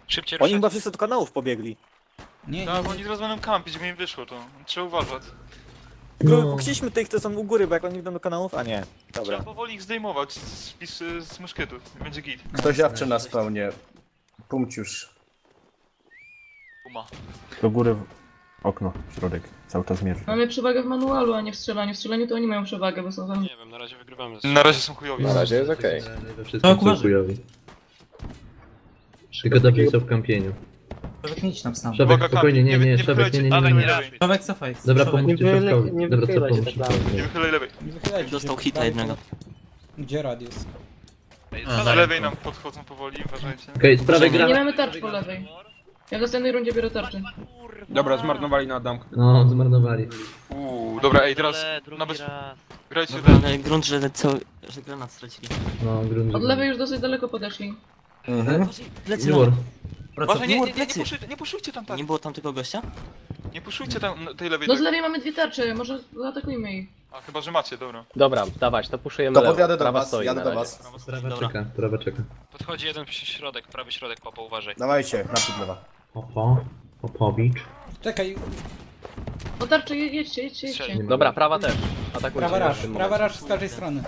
Szybciej Oni chyba wszyscy do kanałów pobiegli. Nie, Tak, bo oni teraz będą kampić, żeby im wyszło to. Trzeba uważać. Chcieliśmy tych, co są u góry, bo jak oni idą do kanałów, a nie. Dobra. Trzeba powoli ich zdejmować z muszkietów. Będzie git. Ktoś jawczy na spawnie. Pumciusz. Uma. Do góry w okno, środek. Cały czas mierzy. Mamy przewagę w manualu, a nie w strzelaniu. W strzelaniu to oni mają przewagę, bo są za... Nie wiem, na razie wygrywamy. Na razie są chujowi. Na razie jest okej. Wszystkim są chujowi. Tylko dobrze są w kampieniu. Szowek, nie idź tam sam. Szowek, spokojnie, nie, Szowek, nie. Szowek, cofaj. Dobra, pomóżcie Szowkowi. Dobra, co pomóż? Nie wychylaj lewej. Nie wychylajcie Dostał się. hita jednego. Gdzie radius? Z lewej nam podchodzą powoli, uważajcie. Okej, z prawej Nie gra. mamy tarczy po lewej. Ja w następnej rundzie biorę tarczę. Dobra, zmarnowali na Adamkę. No, zmarnowali. Dobra, ej, teraz na bez... Grajcie Ale grunt, że granat stracili. No, grunt. Od lewej już dosyć daleko podeszli. Plecy Jur. Boże, nie puszujcie tam tak. Nie było tam tego gościa? Nie puszujcie tam tej lewej. No z lewej mamy dwie tarcze, może zaatakujmy ich. A chyba, że macie, dobra. Dobra, dawać, to puszujemy To lewo. podjadę do Prawa was, stoi jadę na do razie. was. Prawa czeka. Podchodzi jeden środek, prawy środek, popo, uważaj. Dawajcie, naprzód lewa. Popowicz. Czekaj, No tarcze, jedźcie. Dobra, prawa też. Atakujcie prawa w rush, tym prawa momencie. rush z każdej strony.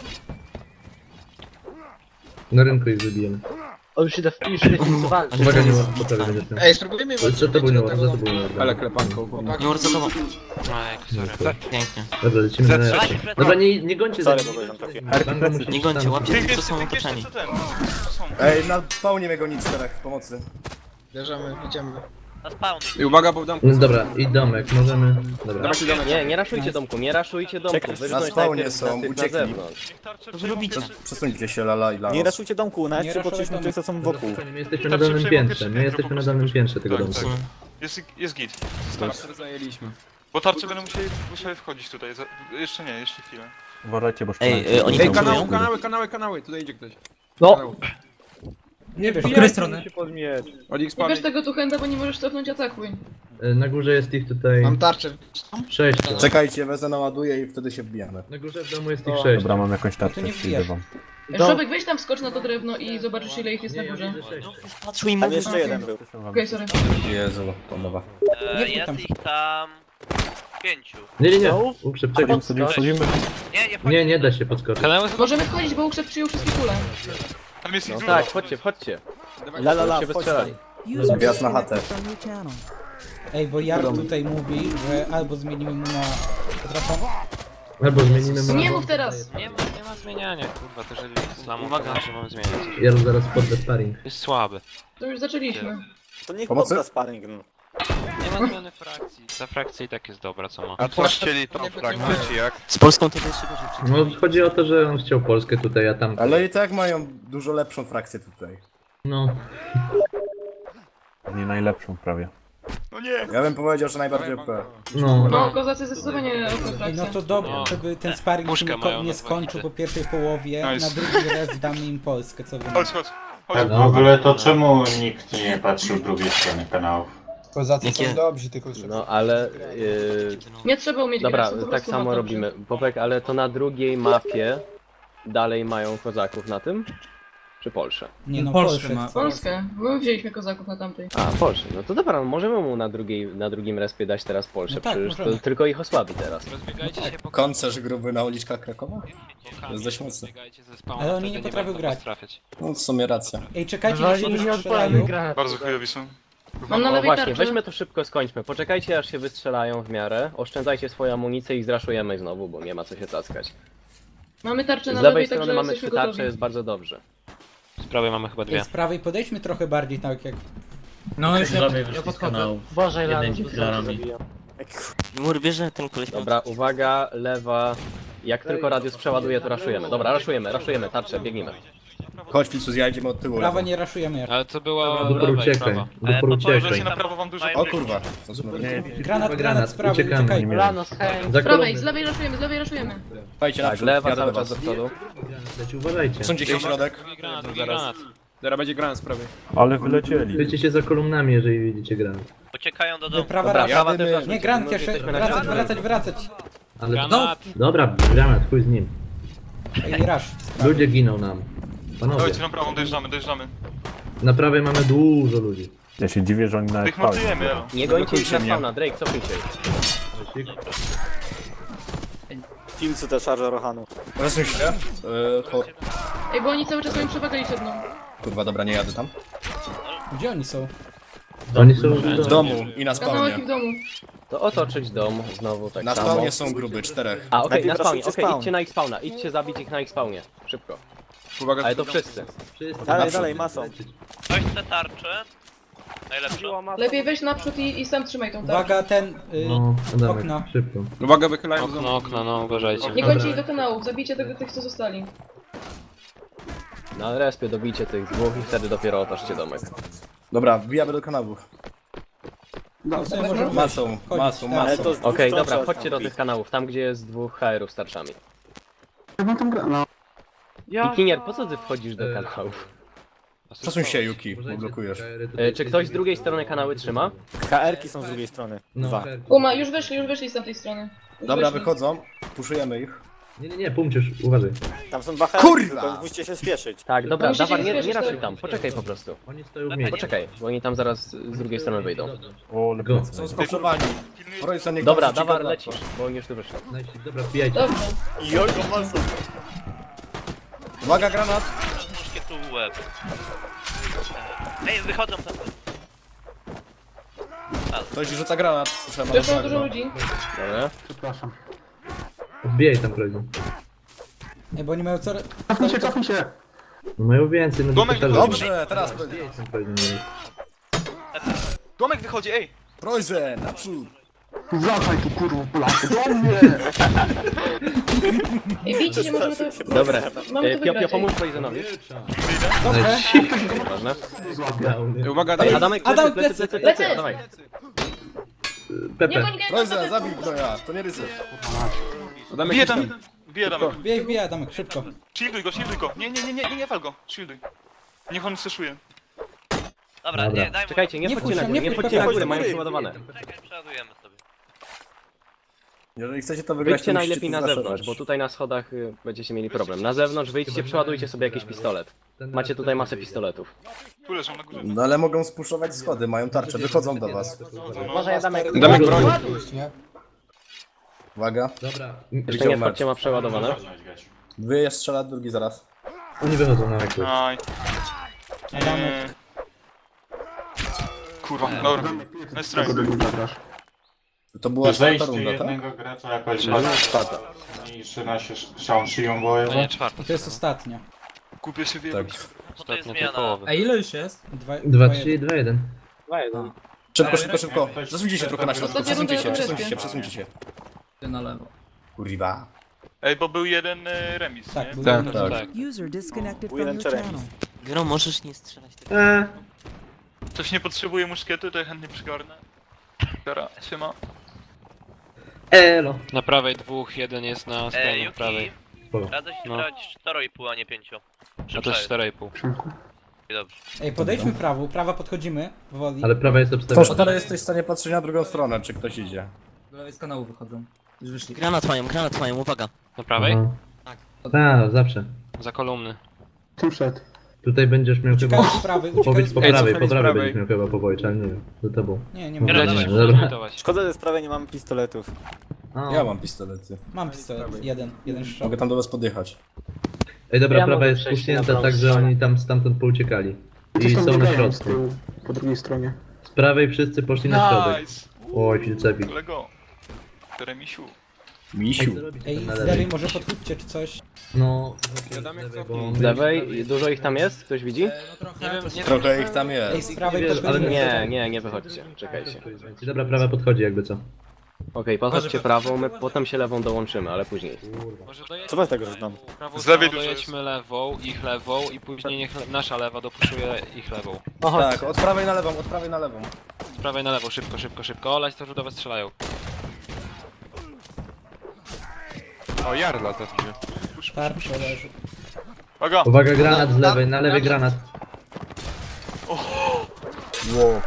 Na rynku ich wybijemy. On już idę walczyć. Uwaga, nie ma po prawej będzie ten. Ej, spróbujmy Co to był Nior, co to był Nior? Ale klepanką. Nie mów za tobą. Sorry. Pięknie. Dobra, lecimy na resztę. Dobra, nie gońcie za Sorry, bo byłem tam Nie gońcie, łapcie tych, co są otoczeni. Ej, na spawnie mnie gonić czterech, pomocy. Bierzemy, idziemy. Na spawn. I uwaga, bo w domku. No dobra, i domek, możemy... Dobra. Dawajcie domek. Nie raszujcie domku, nie raszujcie domku. Na Wyrzućcie spawnie najpierw są, na uciekli. zewnątrz. To wy robicie. Przesuńcie się, lala i lala. Nie raszujcie domku, nawet Nie przypoczyliśmy tych, co są wokół. My jesteśmy na dolnym piętrze, tego Tak, domku. tak. Jest git. Tarczę zajęliśmy. Bo tarcze będą musiały wchodzić tutaj. Jeszcze nie, jeszcze chwilę. Uważajcie, bo Ej, oni Ej, tam kanały, tutaj idzie ktoś. No. Nie wiesz, Po której stronie? Od ich Nie spawnie. bierz tego tu henda, bo nie możesz cofnąć ataku. Na górze jest ich tutaj... Mam tarczę. 6. Czekajcie, wezmę naładuję i wtedy się wbijamy. Na górze w domu jest ich 6. Dobra, mam jakąś to nie tarczę, wbijasz. przyjdę wam. Szobek, weź tam skocz na to drewno i zobaczysz ile ich jest na górze. patrzył i Tam mówił. jeszcze jeden był. Okej, sorry. Jezu, to nowa. Jest ich tam 5. Nie. Uprzep, czekaj. Sobie wchodzimy. Nie da się podskoczyć. Możemy wchodzić, bo Ukrzep przyjął wszystkie kule. Tam jest ich No dużo. tak, chodźcie. Lala, Się chodź wystrzelali. tam. User Wjazd na chatę. disconnected from your channel. Ej, bo Jar tutaj mówi, że albo zmienimy mu na... Przepraszam. Albo zmienimy Nie mów teraz! Nie ma zmieniania, kurwa, też jeżeli islamu, że mam zmieniać. Ja zaraz poddę sparring. Jest słaby. To już zaczęliśmy. To niech Pomocy? podda sparring. No. Nie ma zmiany frakcji. Ta frakcja i tak jest dobra, co ma. A co chcieli tą frakcję, czy jak? Z Polską to jeszcze gorzej. No chodzi o to, że on chciał Polskę tutaj, a tam... Ale i tak mają dużo lepszą frakcję tutaj. No. Nie najlepszą prawie. No nie! Ja bym powiedział, że najbardziej OP. No, kozacy zdecydowanie Ej, frakcja. no to dobrze, żeby ten sparring Puszkę się mają nie na skończył 2 po pierwszej połowie, Nice. na drugi raz damy im Polskę, co wy Chodź. W ogóle to czemu nikt nie patrzył z drugiej strony kanałów? Kozacy są dobrzy, tylko że... No ale... Nie trzeba umieć Dobra, grać, to po tak prostu samo ma robimy. Popek, ale to na drugiej mapie dalej mają kozaków na tym? Czy Polsce? Nie no, Polskę Polskę ma. chcą. Polskę. My wzięliśmy kozaków na tamtej. A, Polskę. No to dobra, no możemy mu na drugim respie dać teraz Polskę, No tak, przecież to możemy. tylko ich osłabi teraz. Rozbiegajcie się po Koncerz gruby na uliczkach Krakowa? To jest dość mocne. Rozbiegajcie ze spawna, Ale oni wtedy nie potrafią będą grać. was trafiać. No w sumie racja. Ej, czekajcie, No, aż się oni nie wystrzelają. odpalają. Bardzo chujowi są. Mam na No lewej właśnie, tarczę. weźmy to szybko, skończmy. Poczekajcie aż się wystrzelają w miarę, oszczędzajcie swoją amunicję i zraszujemy znowu, bo nie ma co się cackać. Mamy tarczę Z na lewej lewej, strony także mamy jesteśmy 3 tarcze, gotowi. jest bardzo dobrze. Z prawej mamy chyba 2. Z prawej podejdźmy trochę bardziej tak jak... No już ja podchodzę. Boże, ile Mur bierze ten koleś. Dobra, uwaga, lewa. Jak tylko radius przeładuje, to raszujemy. Dobra, raszujemy, tarczę, biegnijmy. Chodź, Ficu, zjedziemy od tyłu. Prawa lewo. nie raszujemy. Ale to była Do lewa i uciekaj. prawa. Do uciekaj. Możecie na prawo wam dużo... O kurwa. Granat z prawej, Uciekamy. uciekaj. Rano z chęć. Za Z prawej, kolumny. z lewej raszujemy. Słuchajcie, Tak, naprzód, lewa jadę cały do czas do was. przodu. Uważajcie. Są gdzieś środek. Drugi granat. Zaraz będzie granat z prawej. Ale wylecieli. Chwyćcie się za kolumnami, jeżeli widzicie granat. Uciekają do domu. Prawa Dobra, rasz. prawa też jadymy. raszujcie. Nie, granat jeszcze, wracać. Ale... Granat. Dobra, granat, chuj z nim. Ej, rasz. Ludzie giną nam. Panowie, Dawajcie na prawą, dojeżdżamy. na prawej mamy dużo ludzi. Ja się dziwię, że oni nawet Ich mordujemy, spali. Nie gońcie ich na spawna, Drake, cofnij się. Filcy te szarże Rohanu. Resuj się. Ej, bo oni cały czas mają przewagę liczebną. Kurwa, dobra, nie jadę tam. Gdzie oni są? Oni są W domu i na Kanałek spawnie. w domu. To otoczyć dom, znowu tak Na samo. spawnie są gruby, 4. A, okej, Najpierw na spawnie, raszujcie okej, spawn. idźcie na ich spawna, idźcie zabić ich na ich spawnie. Szybko. Uwaga, Ale to wszyscy. Dalej, dalej, masą. Ktoś chce tarczę? Najlepsze. Lepiej weź naprzód i sam trzymaj tą tarczę. Uwaga, ten... No, Adamek, okna. szybko. Uwaga, wychylają z domu. Okno, no uważajcie. Nie gońcie ich do kanałów, zabijcie tych, co zostali. Na respie dobijcie tych dwóch i wtedy dopiero otoczcie domek. Dobra, wbijamy do kanałów. Sobie możemy wejść. Masą, masą, Ale masą. to z dwóch Okej, stron dobra, trzeba chodźcie do tam tych kanałów, tam gdzie jest dwóch HR-ów z tarczami. Ja bym tam grał. No. Wikinier, po co ty wchodzisz do kanałów? Przesuń się, Yuki, bo blokujesz. Czy ktoś z drugiej strony kanały trzyma? KR-ki są z drugiej strony. Dwa. Uma, już wyszli z tamtej strony. Już Dobra, wyszli. wychodzą, puszujemy ich. Nie, Pumciusz, uważaj. Tam są dwa Kurwa! tylko musicie się spieszyć. Tak, dobra, Musicie dawaj, się nie spieszyć, raszuj tak. tam, poczekaj po prostu. Oni stoją w miejscu. Poczekaj, bo oni tam zaraz z drugiej strony wyjdą. O, Go. lepiej. Są skoszowani. Royce, nie Dobra, kończy ci dawaj, go lecisz, bo oni już tu wyszli. Dobra, wbijajcie. Dobrze. Jojko masą. Uwaga, granat! Muszkietu łeb. Ej, wychodzą tam. Ktoś rzuca granat. Słyszałem, Doszło dużo ludzi. Dobra. Przepraszam. Wbijaj tam, proszę. Ej, bo oni mają coraz... Cofnij się. No mają więcej, no Domek to też- Dobrze, teraz Wbijaj tam, proszę. Domek wychodzi, ej! Royce, naprzód! Wracaj tu kurwa, Polacy, do mnie! Ej, bijcie się, możemy to... Dobra, Mamy to Pio, wygrać. pomóż Poisonowi. Dobrze. Ważne. Uwaga, Ej, daj. Adamek, Adam, plecy, plecy. dawaj. Nie Pepe. goń, Royce, zabij go ja, to nie ryzyk. Damek Bije gdzieś tam, tam. bije Damek. Wbijaj, Adamek, szybko. Shielduj go, shielduj go. Nie fal go, shielduj. Niech on seszuje. Dobra, Dobra. nie, daj mu. Czekajcie, nie Nie wchodźcie na wchodź, górę, nie nie wchodź, wchodźcie na Pepe. górę, mają przeładowane. Czekaj, przeładujemy sobie. Jeżeli chcecie to wygrać, Wyjdźcie to musicie najlepiej to na zewnątrz, zaszować. bo tutaj na schodach będziecie mieli problem. Na zewnątrz wyjdźcie, przeładujcie sobie jakiś pistolet. Macie tutaj masę pistoletów. Tu leżą na górze. No ale mogą spuszować schody, mają tarczę, wychodzą do was. Może Adamek... Damek broń. Uwaga. Dobra. Jeszcze nie wchodźcie, ma przeładowane. Wy je strzela, drugi zaraz. Oni wychodzą na ekran. Aj. Adamek. Kurwa, dobra. Na stronie. To była czwarta Zejście runda, tak? jednego gracza jakoś Czwarta. mniejszy na się szyją No bojowo. nie, czwarta. To jest ostatnia. Kupię się Tak. wierzyć. Co to jest Ostatnia zmiana? połowy. A ile już jest? 2, 3, 2, 1. Szybko, szybko, szybko. Przesuńcie się trochę na środku, Ostatnia przesuńcie się, runda przesuńcie się, wreszcie. przesuńcie się. Na lewo. Kurwa. Ej, bo był jeden remis, Tak, nie? był Tak, jeden. tak. User disconnected from Jeden your czy channel. Gro, możesz nie strzelać tego. Ktoś nie potrzebuje muszkietu, to ja chętnie przygarnę. Dobra, siema. Elo. Na prawej dwóch, jeden jest na stronie prawej. Yuki, radzę się No. brać 4,5, a nie 5. A to jest 4,5. Dobrze. Ej, podejdźmy prawo, prawa podchodzimy powoli. Ale prawa jest To obstawiona. teraz jesteś w stanie patrzeć na drugą stronę, czy ktoś idzie. Do lewej z kanału wychodzą. Już wyszli. Granat mają, uwaga. Na prawej? Tak, zawsze. Za kolumny. Tu wszedł. Tutaj będziesz miał chyba... Uciekaj z prawej, uciekaj Powiedz z po prawej. prawej, słuchaj, po z prawej prawej. będziesz miał chyba pobojcze, ale nie wiem. Za tobą. Nie, nie Nie, mam. Grać, dobra. zlutować. Szkoda, że z prawej nie mamy pistoletów. Ja mam pistolety. Mam pistolet, jeden strzał. Mogę tam do was podjechać. Ej, dobra, Ja prawa mogę jest przejść puśnięta na tak, że prawo. oni tam stamtąd pouciekali. Gdzieś I tam są na biegają z środku. tyłu, po drugiej stronie. Z prawej wszyscy poszli na środek. Nice! Oj, Filcepik. Kolego. Remisiu. Misiu. Ej, z lewej może podchódźcie czy coś. No, Z lewej, dużo ich tam jest? Ktoś widzi? Trochę ich tam Ej, jest. z prawej wiesz, podchodzimy. Nie wychodźcie, czekajcie. Dobra, prawa podchodzi jakby co. Okej, podchodźcie prawą, my potem się lewą dołączymy, ale później. Może dojedźmy Co was tak żegnam? prawą Z lewej stroną, dużo dojedźmy lewą, ich lewą i później niech nasza lewa dopuszuje ich lewą. Tak, od prawej na lewą, od prawej na lewą. Z prawej na lewo, szybko, szybko, szybko. Olać to, że do was strzelają. O, Jarla zabiję. Tarcza leży. Uwaga! Uwaga, granat z lewej, na lewej granat. Wow.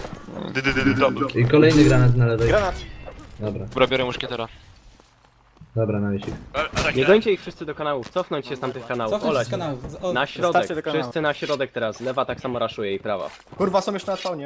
Double. I kolejny granat na lewej. Granat! Dobra. Dobra, biorę muszkietera. Dobra, na misik. Nie gońcie ich wszyscy do kanałów, cofnąć się z tamtych kanałów, Cofnąć olać. z kanałów. Na środek, Zostawcie te kanały. wszyscy na środek teraz, lewa tak samo raszuje i prawa. Kurwa, są jeszcze na spawnie.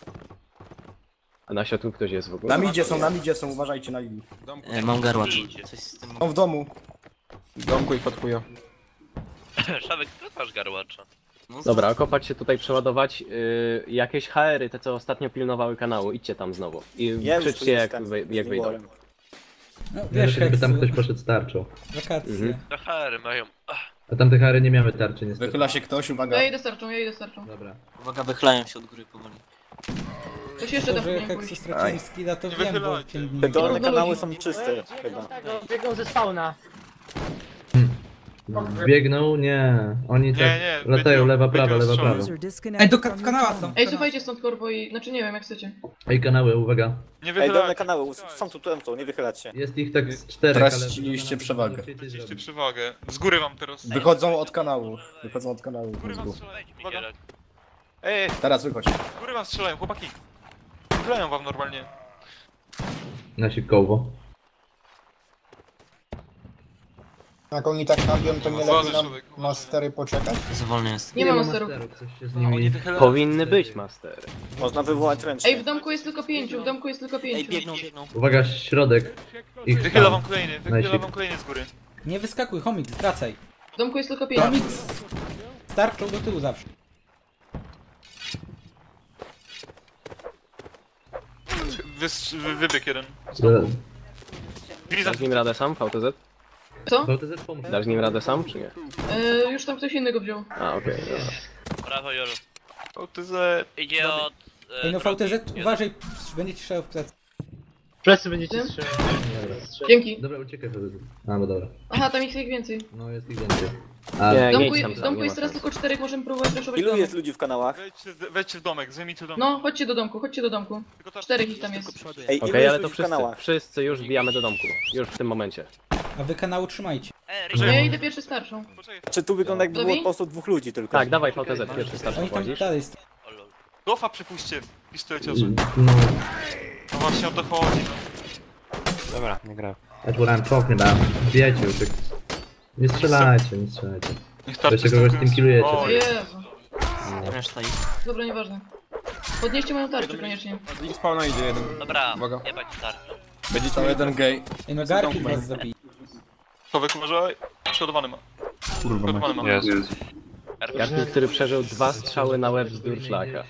A na środku ktoś jest w ogóle? Na midzie są, uważajcie na linii. Mam garłacz. Coś z tym... Są w domu. W domku ich podchują. Szawek, ty masz garłacza. Dobra, okopać się tutaj, przeładować. Jakieś HR-y, te co ostatnio pilnowały kanału, idźcie tam znowu. I Ja już krzyczcie tu jak, jestem, jak z wyjdą. Igorem. No, Ja wiesz, żeby tam Heksu, ktoś poszedł z tarczą. wakacje. To HR mają. A tamte hary nie miały tarczy niestety. Wychyla się ktoś, uwaga. Ja idę starczą, ja idę starczą. Dobra. Uwaga, wychylają się od góry powoli. Coś jeszcze To, tam że powinien Heksu pójść. straciłem skilla, to Nie wiem, bo wychylajcie. 5 dni Te dolne Równo kanały ludzi. są czyste chyba. Biegną ze spawna. Biegną? Nie. Oni tak Nie, latają biegną, lewa, prawa, biegną lewa, z prawa. przodu. User disconnected do from your kanała channel. są. Ej, słuchajcie stąd korbo i... Znaczy nie wiem jak chcecie. Ej, kanały, uwaga. Nie Ej, dolne wychylajcie. kanały, są tu, nie wychylać się. Jest ich tak z 4, ale... Traciliście przewagę. Traciliście przewagę. Z góry wam teraz. Wychodzą od kanału. Z góry wam strzelają. Uwaga. Migierek. Ej, Teraz wychodź. z góry wam strzelają, chłopaki. Wychylają wam normalnie. Nasi koło. Jak oni tak nabiją, to nie Uważaj, lepiej nam człowiek, uważaj. mastery poczekać? Za wolny jest. Nie ma masterów. Coś się z Oni nimi... wychylają. Powinny być mastery. Można wywołać Ej, ręcznie. w domku jest tylko 5, w domku jest tylko 5. Ej, biegną. Uwaga, środek. Ich Wychyla tam. wam kolejny, wychyla Najsik. wam kolejny z góry. Nie wyskakuj, chomik, wracaj. W domku jest tylko 5. Chomik starczą do tyłu zawsze. Wybieg jeden. Dasz nim radę sam, VTZ? Co? VTZ pomóż. Dasz nim radę sam, czy nie? Już tam ktoś innego wziął. A, okej, dobra. Brawo, Jolu. VTZ. Idzie od... Ej, no drogi. VTZ, uważaj, będzie ci strzelał w plecy. Plecy będziecie Tym? strzelać. Dzięki. Dobra, uciekaj VTZ. A, no dobra. Aha, tam ich więcej. No jest ich więcej. A, Nie, W domku, idź tam w sam, domku nie jest ma teraz sensu. tylko 4, możemy próbować raszować Ilu domek. jest ludzi w kanałach? Wejdźcie w domek, zajmijcie domek. No, chodźcie do domku, chodźcie do domku. 4 ich tam jest. Ej, ilu Okej, jest ale to ludzi w wszyscy, kanałach? wszyscy już wbijamy do domku. Już w tym momencie. A wy kanału trzymajcie. No ja idę pierwszy starszą. Czy tu wygląda jakby było Gotowi? po prostu 2 ludzi tylko? Tak, dawaj VTZ, pierwszy starszy Oni tam wchodzisz. dalej Gofa przypuśćcie, pistoleciarze. no. No właśnie o to chodzi, no. Dobra, nie gra. That's what I'm talking about. Wbijajcie już. Nie strzelajcie, nie strzelajcie. Niech Weźcie kogoś z tym killujecie. O Jezu. Reszta ich. Dobra, nieważne. Podnieście moją tarczę koniecznie. Z spawna idzie jeden. Dobra, Uwaga. jebać tarczę. Będzie tam jeden gej. Ej, no Garfield was zabije. Człowiek uważaj. Przeładowany ma. Kurwa, Przeładowany ma. Jest. Garfield, który przeżył 2 strzały na łeb z durszlaka.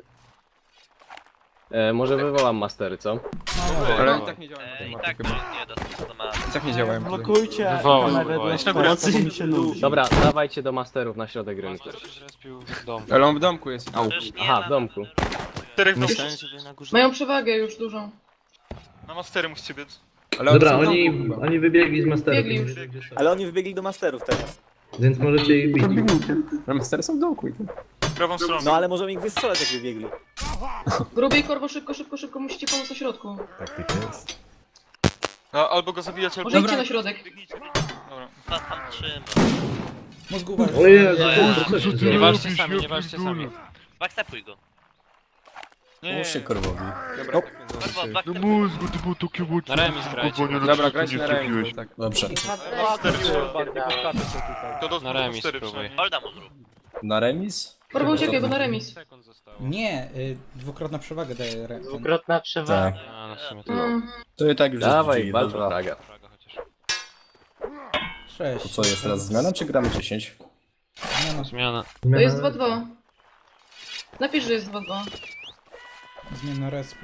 Może wywołam mastery, co? Ale i tak nie działają na tej I mapie tak chyba. nie da, to ma... I tak nie działają. Blokujcie Wywołaj, kamerę wywołaj. do pomocy, bo mi się nudzi. Dobra, dawajcie do masterów na środek rynku. Zrespił w domu. Ale on w domku jest. Aha, w domku. Czterech w domku. Myślałem, że wy na górze. Mają przewagę już dużą. Na mastery musicie biec. Ale Dobra, są w oni, domku chyba. oni wybiegli z masterów. Biegli już. Ale oni wybiegli do masterów teraz. Więc możecie ich bić. Ale mastery są w domku i to. Prawą stroną. No ale możemy ich wystrzelać jak wybiegli. Grubiej korbo, szybko, musicie pomóc na środku. A, albo go zabijać, albo... Może idźcie na środek. Biegnijcie. Dobra. Was tam trzyma. Mózgu uważaj. O Jezu, No co się Nie dzieje? walczcie sami, nie walczcie sami. Backstepuj go. Pomóżcie korwowi. Dobra, Korbo, tak backstepuj. Na remis grajcie. Dobra, grajcie na remis, tak. Dobrze. To do Na remis mastery spróbuj. przynajmniej. Holda mu zrób. Na remis? Korbo uciekaj, bo na remis. Sekund zostało. Nie, dwukrotna przewaga daje Dwukrotna przewaga. Tak. A, no w sumie to To i tak już Dawaj, jest walcz o dobra. fraga. Praga chociaż. 6. To co, jest teraz zmiana, czy gramy 10? Zmiana. To jest 2-2. Napisz, że jest 2-2. Zmiana respu.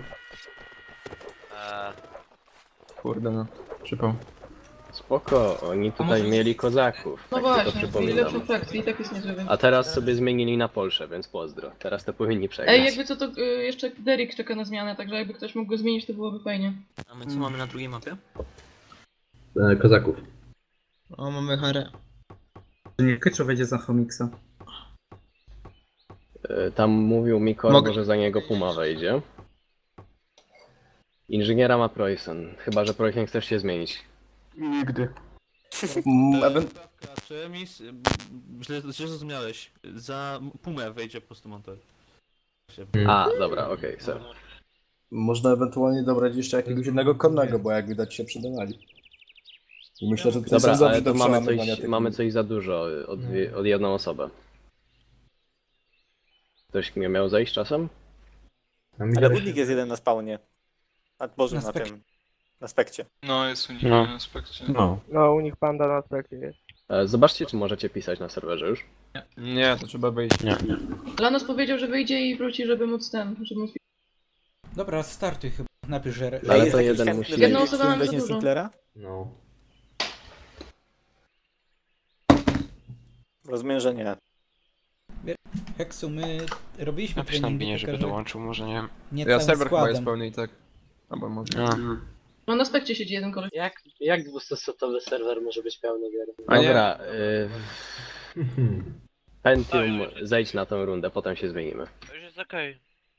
Kurde no. Przypał. Spoko, oni tutaj mieli kozaków. No Tak ci to właśnie, mieli przypominam. lepszą frakcję i tak jest niezły. A teraz sobie zmienili na Polszę, więc pozdro. Teraz to powinni przegrać. Ej, jakby co to jeszcze Derek czeka na zmianę, także jakby ktoś mógł go zmienić, to byłoby fajnie. A my co mamy na drugiej mapie? Kozaków. O, mamy harę. Nie Kyczu wejdzie za Homiksa. Tam mówił mi Korbo, Mogę- że za niego Puma wejdzie. Inżyniera ma Preußen, chyba że Preußen chcesz się zmienić. Nigdy. Źle zrozumiałeś. Za Pumę wejdzie po prostu montaż. A, dobra, okej, sorry. Można ewentualnie dobrać jeszcze jakiegoś jednego konnego, bo jak widać się przydawali. I myślę, że to Dobra, są ale do to przełamywania tych mamy coś za dużo od jedną osobę. Ktoś nie miał zejść czasem? Ale unik jest jeden na spawnie. A Boże, na tym. Na spekcie. No, jest u nich No. na aspekcie. No, u nich panda na aspekcie jest. Zobaczcie, czy możecie pisać na serwerze już. Nie, to trzeba wyjść. Nie. Lanos powiedział, że wyjdzie i wróci, żeby móc żeby móc... Dobra, startuj chyba. Napisz, że... Ale to jeden musi... Jedną osobę mamy za dużo. No. Rozumiem, że nie. Heksu, my robiliśmy Napisz tam treningi, Binie, żeby tylko że dołączył, może nie wiem. nie Ja całym serwer chyba jest składem. pełny i tak. Albo może. No na spekcie siedzi jeden koleś. Jak 200-slotowy serwer może być pełny gier? Dobra, Pentium, zejdź na tą rundę, potem się zmienimy. To już jest okej.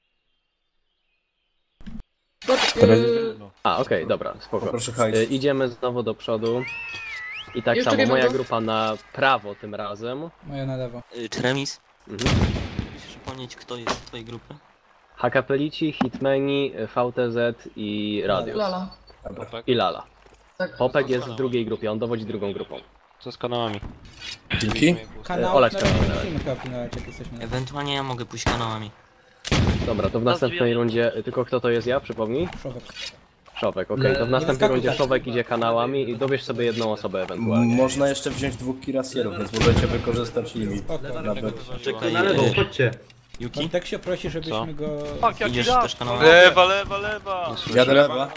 Okej, dobra, spoko. Poproszę hajs. Idziemy znowu do przodu. I tak Jeszcze samo, jednego? moja grupa na prawo tym razem. Moja na lewo. Tremis? Mhm. Musisz przypomnieć, kto jest z twojej grupy? Hakapelici, Hitmeni, VTZ i Radius. Lala. I Lala. Tak. Popek jest w drugiej grupie, on dowodzi drugą grupą. Co z kanałami? Dzięki. Kanał, Olać na kanał. razie musimy chyba pilnować, jak jesteśmy na... Ewentualnie ja mogę pójść kanałami. Dobra, to w następnej rundzie, tylko kto to jest ja, przypomnij? Szowek. Szowek, okej, to w następnej rundzie Szowek idzie kanałami i dobierz sobie jedną osobę ewentualnie. Można jeszcze wziąć 2 kirasjerów, więc możecie wykorzystać imi. Nawet. Czekaj, na lewo, chodźcie. On tak się prosi, żebyśmy go... Idziesz też kanałami? Lewa! Jadę lewa.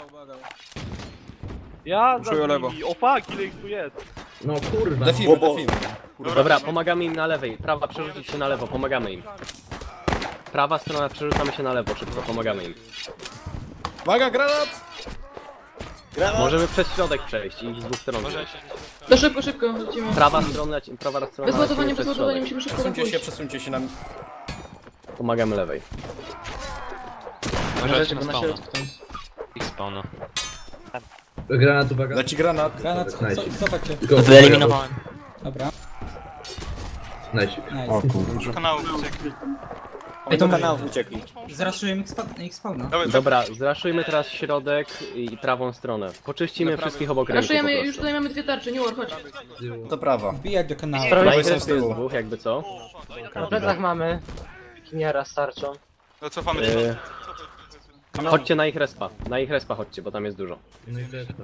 Ja Czuję lewo. O fuck, ile ich tu jest? No kurwa. Defimy, defimy. Dobra, pomagamy im na lewej, prawa przerzucić się na lewo, pomagamy im. Prawa strona, przerzucamy się na lewo, szybko pomagamy im. Uwaga, granat! Możemy przez środek przejść i z dwóch stron przejść. To szybko, lecimy. Prawa strona, prawa strona Bez ładowania, przez bez ładowania, środek. musimy szybko pójść. Przesuńcie się na... Pomagamy lewej. Uważajcie na spawna. Ich spawna. Granat, uwaga. Leci granat. Granat, Nice. cofać się. Wyeliminowałem. Dobra. Nice. Nice. kurwa. Kanałów uciekli. Ej, to kanałów uciekli. Zraszujemy ich spawna. Dobra, zraszujmy teraz środek i prawą stronę. Poczyścimy wszystkich obok rynku po Raszujemy, prostu. już tutaj mamy 2 tarcze, nie war, chodź. To prawa. Wbijać do kanału. Na ich są z respie jest tyłu. dwóch, jakby co. Na plecach mamy. Kiniara z tarczą. No cofamy. Chodźcie na ich respa. Na ich respa chodźcie, bo tam jest dużo. No i reszta.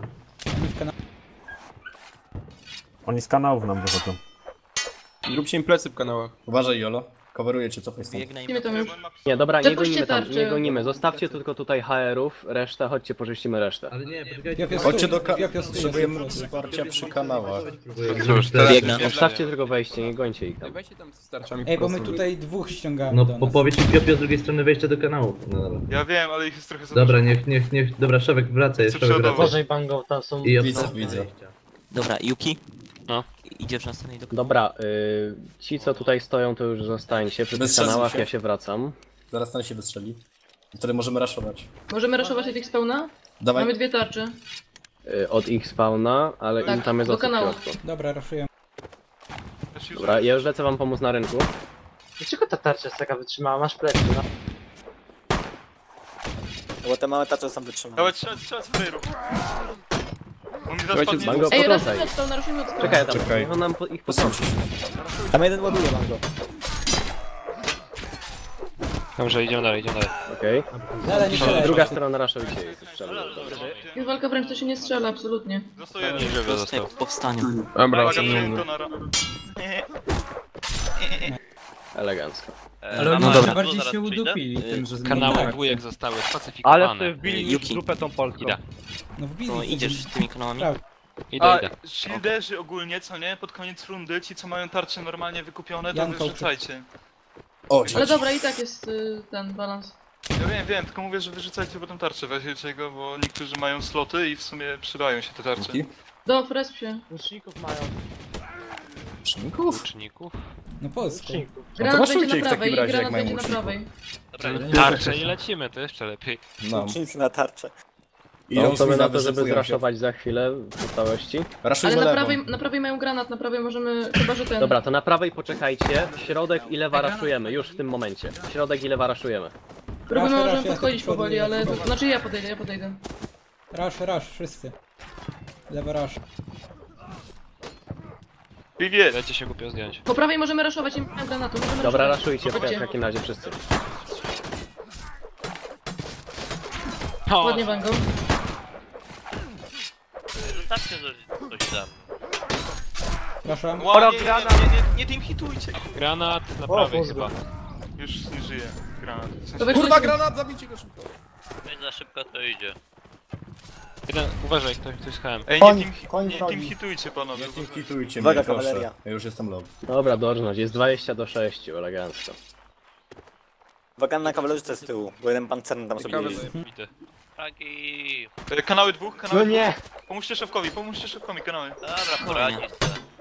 Oni z kanałów nam wychodzą. Zróbcie im plecy w kanałach. Uważaj, Jolo. Coveruję cię, cofaj stąd. Lecimy tam już. Nie, dobra, nie Przepuśćcie gonimy tam, tarczę. nie gonimy. Zostawcie tylko tutaj HR-ów, resztę, chodźcie, poczyścimy resztę. Ale nie, poczekajcie. Chodźcie do potrzebujemy wsparcia przy kanałach. Cóż, Biegnę. Zostawcie tylko wejście, nie gońcie ich tam. Weźcie tam z tarczami Ej, po bo my prostu. tutaj dwóch ściągamy No do nas. powiedz mi Piopio z drugiej strony wejścia do kanału. No dobra. Ja wiem, ale ich jest trochę za Dobra, dużo. niech, dobra, Szewek wraca, jest Szewek wraca. Uważaj bango, tam są... I Widzę. Dobra, Yuki? No. Idziesz następnej do kanału? Dobra, ci co tutaj stoją to już zostańcie przy tych Bezstrzelnie kanałach, się. ja się wracam. Zaraz ten się wystrzeli. Wtedy możemy raszować. Możemy raszować od ich spawna? Dawaj. Mamy 2 tarcze. Od ich spawna, ale Tak, im tam jest do osób w kanału. środku. Dobra, raszujemy. Dobra, ja już lecę wam pomóc na rynku. Dlaczego ta tarcza jest taka wytrzymała? Masz plecy, no. Bo te małe tarcze są wytrzymane. Dawaj, strzelać z frajerów. On mi zaraz Dawajcie, padnie. Mango, Ej, potrącaj. raszujmy od spawna, raszujmy od spawna. Czekaj tam, Czekaj. niech on nam ich potrąci. Tam jeden ładuje mango. Dobrze, idziemy dalej, Okej. Ale nie tyle. Druga strona raszujcie ich, strzelę. Jest walka wręcz, to się nie strzela, absolutnie. Zostaje. Nie żywy Proste został. jak w powstaniu. Dobra, Uwaga, konara. Elegancko. Ale no dobra. bardziej się udupili tym, że Kanały dwójek zostały spacyfikowane. Ale ty wbili Yuki. w dupę tą Polską. Idę. No wbili. No idziesz tymi kanałami? Prawie. Idę, A, idę. shielderzy ogólnie, co nie? Pod koniec rundy, ci co mają tarcze normalnie wykupione, to Janko, wyrzucajcie. O, Ale dobra, i tak jest ten balans. Ja wiem, tylko mówię, że wyrzucajcie potem tarczę, weźcie go, bo niektórzy mają sloty i w sumie przydają się te tarcze. Dzięki. Do, resp się. Łuczników mają. Łuczników? Łuczników? No polsko. Łuczników. Granat raszujcie będzie ich na w takim prawej, razie, jak granat mają będzie na łuczników. prawej. Tarcze i lecimy, to jeszcze lepiej. No. Łucznicy na tarczę. I No on to my na to, wysypują żeby się. zraszować za chwilę w całości. Ale Raszujmy na lewą. prawej mają granat, na prawej możemy, chyba że ten. Dobra, to na prawej poczekajcie, środek i lewa raszujemy, już w tym momencie. Środek i lewa raszujemy. Próbujemy, Rasz, możemy ja podchodzić tu powoli, przodu, ale... ja Znaczy ja podejdę. Rasz, wszyscy. Lewa rasz. Privet. Dajcie się głupio zdjąć. Po prawej możemy raszować, nie mam granatu. Możemy Dobra, raszować. raszujcie w Chodźcie. takim razie wszyscy. Ładnie wam go. Zostawcie coś tam. Proszę. Ło, nie tym hitujcie. Granat na prawej chyba. Już nie żyje. Granat. W sensie... To weź Kurwa, granat, zabijcie go szybko. Nie za szybko to idzie. Jeden, uważaj, ktoś z HM. Ej, nie tym hitujcie panowie. Nie hitujcie Uwaga, mnie, proszę. kawaleria. Ja już jestem low. Dobra, dorżnąć, jest 20-6, elegancko. Uwaga na kawalerzyce z tyłu, bo jeden pancerny tam sobie Ciekawe, jeździ. Bity. Fragi. Kanały dwóch, kanały No nie! Pomóżcie szefkowi kanały. Dobra, poradzisz se.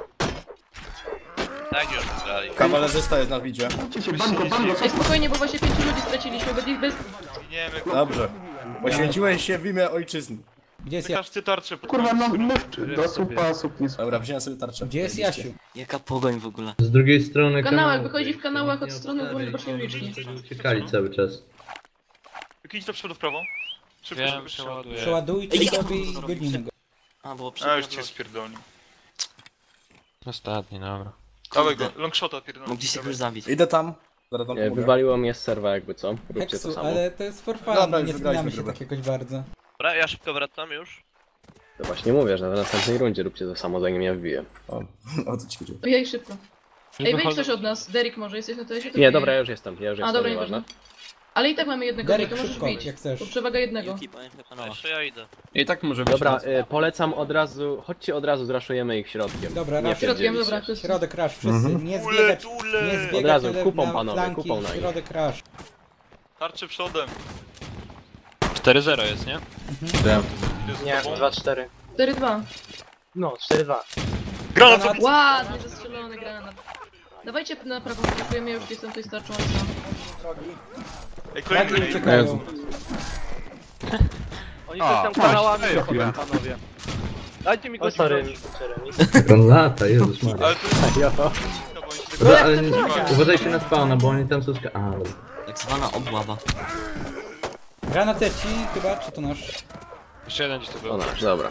Tak już grali. Kawalerzysta jest na widzie. Ej, spokojnie, bo właśnie 5 ludzi straciliśmy, bez... Zginiemy. Dobrze. Poświęciłeś się w imię ojczyzny. Gdzie jest ja? Każdy tarczę. Kurwa, no mów, do słupa, słup nie Dobra, wziąłem sobie tarczę. Gdzie jest Jasiu? Jaka pogoń w ogóle. Z drugiej strony W kanałach, kanału. wychodzi w kanałach od strony woli bocznej uliczki. Uciekali cały czas. Idź do przodu w prawo. Szybko, Wiem, szybko. przeładuję. Przeładujcie sobie i gonimy go. A, było A już cię spierdolni. Ostatni, dobra. Dawaj go, longshota pierdolni. Mogliście go już zabić. Idę tam. Zaraz tam pomogę. Wywaliło mnie z serwa jakby co? Róbcie to Heksu, samo. ale to jest for fun, Dobra, już nie wygraliśmy zmieniamy się grubę. tak jakoś bardzo. Dobra, ja szybko wracam już. To właśnie mówię, że w następnej rundzie róbcie to samo, zanim ja wbiję. O co ci chodziło? Ojej, szybko. Ej, wyjdź wychodzę- też od nas. Derek może, jesteś na to się? Nie, dobra, ja już jestem, A, dobra, nieważne. Ale i tak mamy jednego, Derek, to możesz szybko, bić. jak chcesz. To przewaga jednego. Yuki, pamiętaj o kanałach. Jeszcze ja idę. I tak może być. Dobra, polecam od razu, chodźcie od razu, zraszujemy ich środkiem. Dobra, nie raz. Środkiem, pierdzieliście. dobra, wszyscy. Środek rush, wszyscy. Nie zbiegać, nie zbiegać Od razu, tyle kupą, na panowie, flanki, kupą na nich. środek rush. Tarczy przodem. 4-0 jest, nie? Nie, 2-4. 4-2. No, 4-2. Granat! Ładnie zastrzelony granat. Dawajcie na prawo, próbujemy, ja już jestem tutaj starcząca. Ej, kolejny Jak uciekają. Oni coś tam kanałami wychodzą, panowie. Dajcie mi go sorry. Granata, Jezus Maria. Ale to jest... Dobra, ale nie, uważajcie na spawna, bo oni tam są ska... A, dobra. Tak zwana obława. Granateci chyba, czy to nasz? Jeszcze jeden gdzieś tu był. O, no, dobra.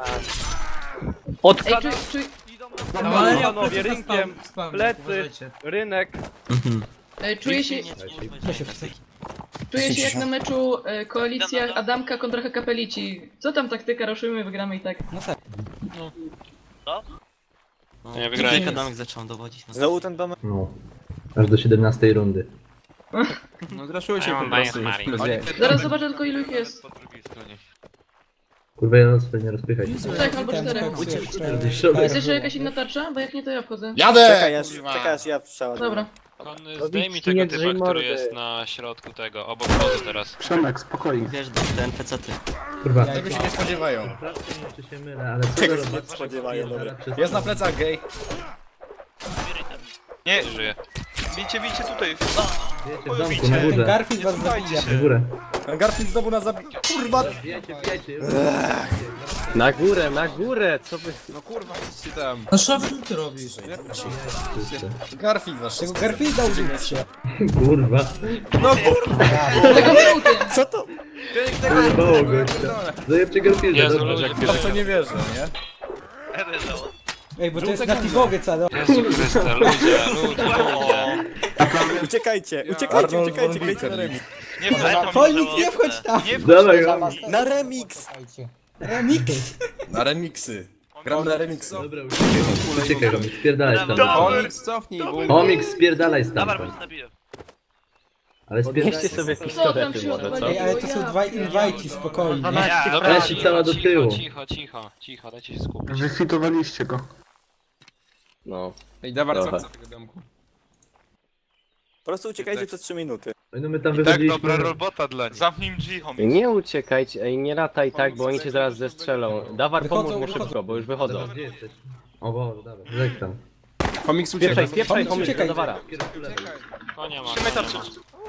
Ej, czuj. Panowie, rynkiem, plecy, rynek. Czuję się Proszę, jak na meczu koalicja Adamka kontra Hakapelici. Co tam taktyka, ruszymy, wygramy i tak. No tak. Co? No, Nie, wygraliśmy. Adamek zaczął dowodzić. No. Znowu ten domek. No. Aż do 17 rundy. No zraszujcie po prostu. Zaraz zobaczę tylko ilu ich jest. Po drugiej stronie. Kurwa, ja sobie nie rozpychaj. 3 albo 4. Jest jeszcze jakaś inna tarcza? Bo jak nie, to ja wchodzę. Jadę! Czekaj, aż ja przeładuję. Dobra. Zdejmij tego typa, który jest na środku tego, obok wozu teraz. Przemek, spokojnie. Wiesz, te NPC-ty. Kurwa. Tego się nie spodziewają. Czy się mylę, ale co Tego to się robię? nie spodziewają, dobra. Jest na plecach gej. Nie, Żyje. bijcie tutaj. Wiecie, w domku, na Ten górze. Garfield was zabija. Na górę. Garfield znowu nas zabija. Kurwa! Bijecie. Na górę, co wy... No kurwa, idźcie tam. No co ty robisz? Garfield wasz. Tego Garfielda użyjcie. Kurwa. No kurwa! Tego żółty! Co to? Pojebało gościa. Zajebcie Garfielda, Jezu, dobra. ludzie, Ja w to nie wierzę, nie? Ej, bo to jest nativowiec, ale... Jezu Chryste, ludzie. Uciekajcie, Arnold uciekajcie, von grajcie na remix. Nie wchodź Polnik, nie wchodź tam! Nie wchodź Dawaj tam. go. Na remix! Remix! Na remixy. Gram na remixy. Dobra, uciekaj, Homik, spierdalaj stamtąd. Homix, cofnij, bo... Homik, spierdalaj Dobra, stamtąd. zabiję. Ale spierdalaj. Bierzcie sobie Co tam pistolety się może, co? odwaliło? Ej, ale to są dwa inwajci, spokojnie. Dobra, Leci cała do tyłu. Cicho, dajcie się skupić. Wyfitowaliście go. No. Ej, dawaj, Trochę. co tego domku. Po prostu uciekajcie przez 3 minuty. No my tam Tak wychodziliśmy. dobra robota dla nich. Zamknij im drzwi, homie. Nie uciekajcie, ej, nie lataj tak, bo oni cię zaraz zestrzelą. Dawar, pomóż mu szybko, bo już wychodzą. Dobra, gdzie jesteś? O Boże, dawaj, zejdź tam. Homix ucieka. Pieprzaj, Homik, homik, do uciekaj. Dawara. Konia ma. Trzymaj tarczę.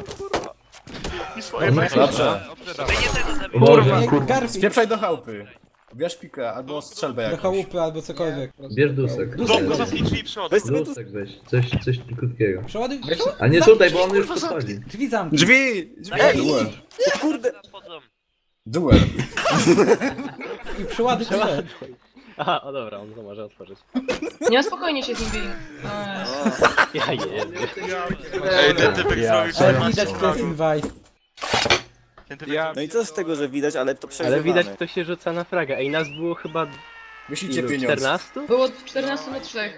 I swoje Dobrze. O Boże, Ej, kurwa. Garfield! Spieprzaj do chałupy. Bierz pikę albo strzelbę Do jakąś. chałupy albo cokolwiek. Bierz dusek. Domku zamknij drzwi przodem. Weź sobie Dusek weź, coś krótkiego. Przeładuj... A nie tutaj, bo on już podchodzi. Drzwi zamknij. Drzwi! Duel. O kurde! Duel. I przeładuj się. Aha, o dobra, on to może otworzyć. Nie, spokojnie się z nim bili. Ja jedę. Ej, ten typek zrobił Ale widać, kto jest invite. No i co z tego, że widać, ale to przegrywamy. Ale widać, kto się rzuca na fragę. Ej, nas było chyba... Myślicie ilu, pieniądze? 14? Było 14 na 3.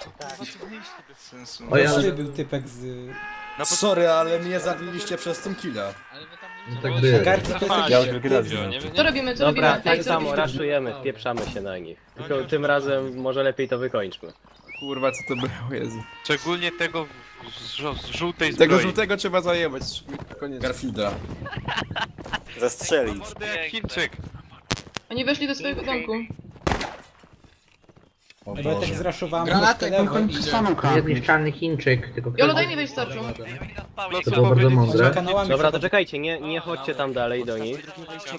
O ja... Ty był typek z... Sorry, ale mnie zabiliście przez tym killa. No tak by. Ja już wygrałem. Co robimy, co Dobra, robimy? tak co samo, robimy? raszujemy, wpieprzamy się na nich. Tylko tym razem może lepiej to wykończmy. Kurwa, co to było, Jezu. Szczególnie tego z żółtej zbroi. Tego żółtego trzeba zajebać. Koniec. Garfielda. Zastrzelić. Mordę jak Chińczyk. Oni weszli do swojego domku. O Bo ja tak zraszowałem Granatek, lewo bym i... stanął Niezniszczalny Chińczyk, tylko Jolo, daj mi wejść z tarczą. to było bardzo mądre. Dobra, to czekajcie, nie chodźcie tam dalej do nich.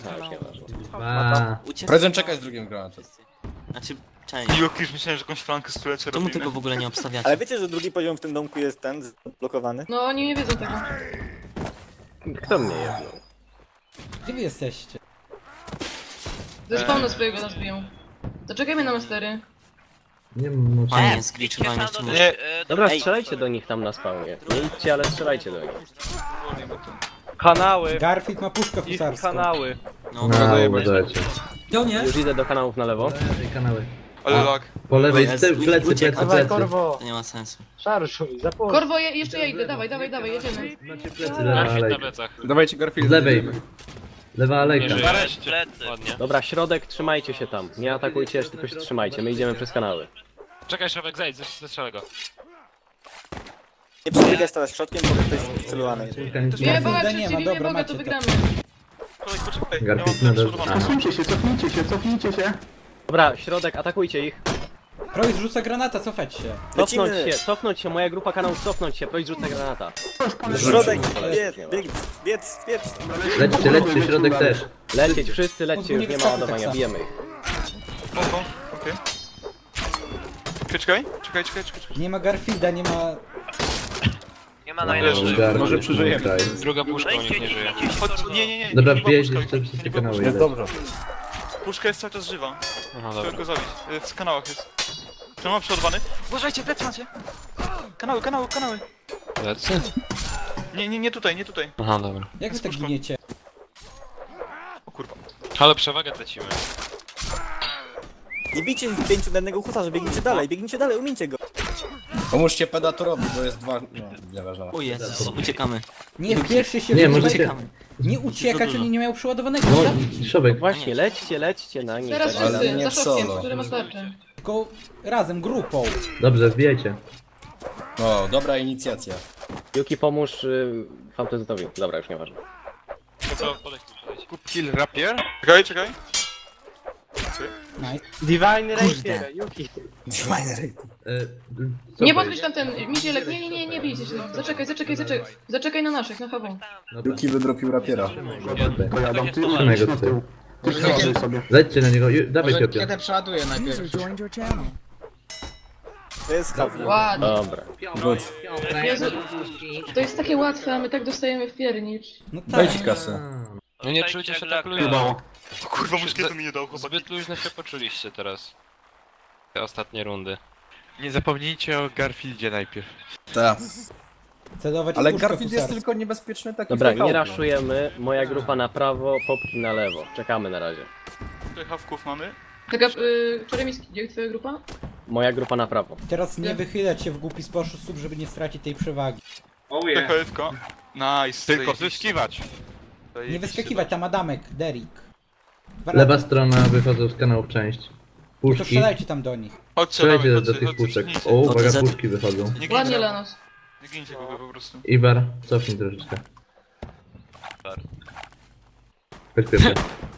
Prezent czekaj z drugim granatem. Znaczy, cześć. Juki, już myślałem, że jakąś flankę z turecie Czemu robimy. tego w ogóle nie obstawiacie? Ale wiecie, że drugi poziom w tym domku jest ten, zablokowany? No, oni nie wiedzą tego. Kto mnie jedną? Gdzie wy jesteście? Ze spawnu swojego nas biją. Zaczekajmy na mastery. Nie no, Fajnie, zgliczowałem jeszcze muszę. Nie, Dobra, strzelajcie do nich tam na spawnie. Nie idźcie, ale strzelajcie do nich. Kanały. Garfield ma puszkę Ich husarską. kanały. No, dajcie. To nie? Już idę do kanałów na lewo. kanały. ale lag. Po lewej, Jest, plecy. to nie ma sensu. Korwo, jeszcze ja idę, dawaj, jedziemy. Garfield na plecach. Dawajcie Z Garfield. lewej. Lewa Nie alejka. żyje. Nareszcie. Ładnie. Dobra, środek, trzymajcie się tam. Nie atakujcie, tylko się trzymajcie. My idziemy przez kanały. Czekaj, Szowek, zejdź, zestrzelę go. Nie przebiegać teraz środkiem, bo to jest celowany. Nie, Boga, nie ma, przeciwnie dobra, Boga, macie to to. wygramy. Człowiek, poczekaj. Garfield nie mam nadal- przeładowanego. Cofnijcie się. Dobra, środek, atakujcie ich. Roy rzuca granata, cofać się. Cofnąć się, moja grupa kanałów cofnąć się, Projść rzuca granata. Środek, biec. Lećcie, środek też. Lecieć, wszyscy lećcie, już nie ma ładowania, bijemy ich. Oko, okej. Czekaj. Nie ma Garfielda, nie ma... Nie ma najlepszych. Może przeżyjemy. Druga puszka u nich nie żyje. Chodź, nie. Dobra, nie wbijajcie puszka, jeszcze wszystkie nie kanały. Jest dobrze. Puszka jest cały czas żywa. Aha, Trzeba dobra. go zabić. W kanałach jest. Czy ma przeładowany? Uważajcie, plecy macie! Kanały! Lecy? Nie tutaj. Aha, dobra. Jak wy tak giniecie? O kurwa. Ale przewagę tracimy. Nie bijcie z 5 na jednego husarza, biegnijcie dalej, umieńcie go. Pomóżcie pedatorowi, bo jest dwa... No, nieważne. O Jezus, uciekamy. Nie, wbierzcie się Nie, w możecie... Nie uciekać, oni nie mają przeładowanego. No, Szobek. Właśnie, lećcie na nich. Teraz Ale wszyscy, nie za w Szowkiem, solo. który ma tarczę. Tylko razem, grupą. Dobrze, wbijajcie. O, dobra inicjacja. Yuki, pomóż fantazytowi. Dobra, już nieważne. Dobra, podejdź. Kup kill rapier. Czekaj. Nice. Divine Rapier, Yuki. Nie podchodź tamten, Misielek, nie bijcie się. Zaczekaj na naszych, na hawą. Yuki wydropił rapiera. Trzymaj go tutaj. Lećcie na niego, dawaj Piotr. Kiedy przeładuję najpierw. User joined your channel. To jest hawu. Ładnie. Dobra. Jezu, to jest takie łatwe, a my tak dostajemy w piernicz. No tak. Dajcie kasę. No nie czujcie się tak luźno. O kurwa, muszkietu mi nie dał, chłopak. Zbyt luźno się poczuliście teraz. Te ostatnie rundy. Nie zapomnijcie o Garfieldzie najpierw. Tak. Celować Ale puszkę Garfield jest husarską. tylko niebezpieczny taki Dobra, w tej nie chałupie. raszujemy. Moja grupa na prawo, popki na lewo. Czekamy na razie. Tutaj hawków mamy. Taka, Czeremiski, gdzie twoja grupa? Moja grupa na prawo. Teraz nie wychylać się w głupi sposób, żeby nie stracić tej przewagi. TKF-ka. Nice. Tylko zyskiwać. Nie wyskakiwać, tam Adamek, Derek. Lewa strona, wychodzą z kanałów część. To Puszki. strzelajcie tam do nich. Strzelajcie do tych puszek. O, uwaga, puszki wychodzą. Ładnie, Lanos. Nie gincie go po prostu. Ibar, cofnij troszeczkę. Chodź Piotr.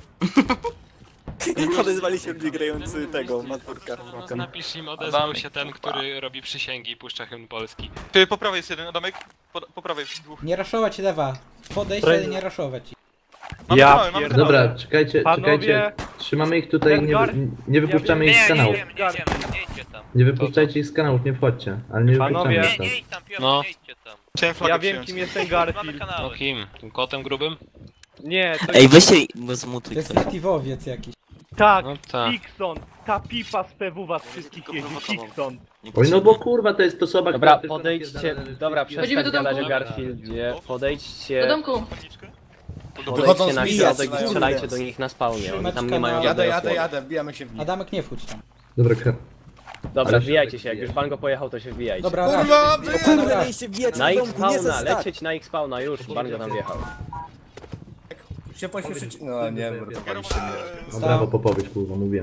Podezwali się ludzie grający tego, Maturka. Napisz im, odezwał się ten, który robi przysięgi i puszcza hymn polski. Ty, po prawej jest jeden, Adamek. Po prawej, dwóch. Nie raszować lewa. Podejść, ale nie raszować. Mamy kanały, mamy kanały. Dobra, czekajcie. Trzymamy ich tutaj, nie wypuszczamy ich z kanałów. Nie wypuszczajcie ich z kanałów, nie wchodźcie. Ale nie wypuszczamy ich tam. No. Ja wiem, kim jest ten Garfield. No kim? Tym kotem grubym? Nie, to Ej, weźcie go zmutuj To jest ktoś. aktywowiec jakiś. tak, No tak. Dixon, ta pipa z PW was wszystkich jeździ, Kickson. Oj, no bo kurwa, to jest osoba, Dobra, która... podejdźcie, dobra, Chodzimy przestań do gadać domku. o Garfieldzie, Do podejdźcie, domku. podejdźcie na środek i strzelajcie do nich na spawnie, oni tam nie mają żadnej osłony. Jadę, wbijamy się w nich. Adamek, nie wchodź tam. Dobra, Dobra, wbijajcie się, jak już Bango pojechał, to się wbijajcie. Dobra, Kurwa, Na ich spawna, lecieć na ich spawna, już, Bango tam wjechał. Się pośpieszyć. No nie, uratowaliście mnie. No brawo, Popowicz, kurwa, mówiłem.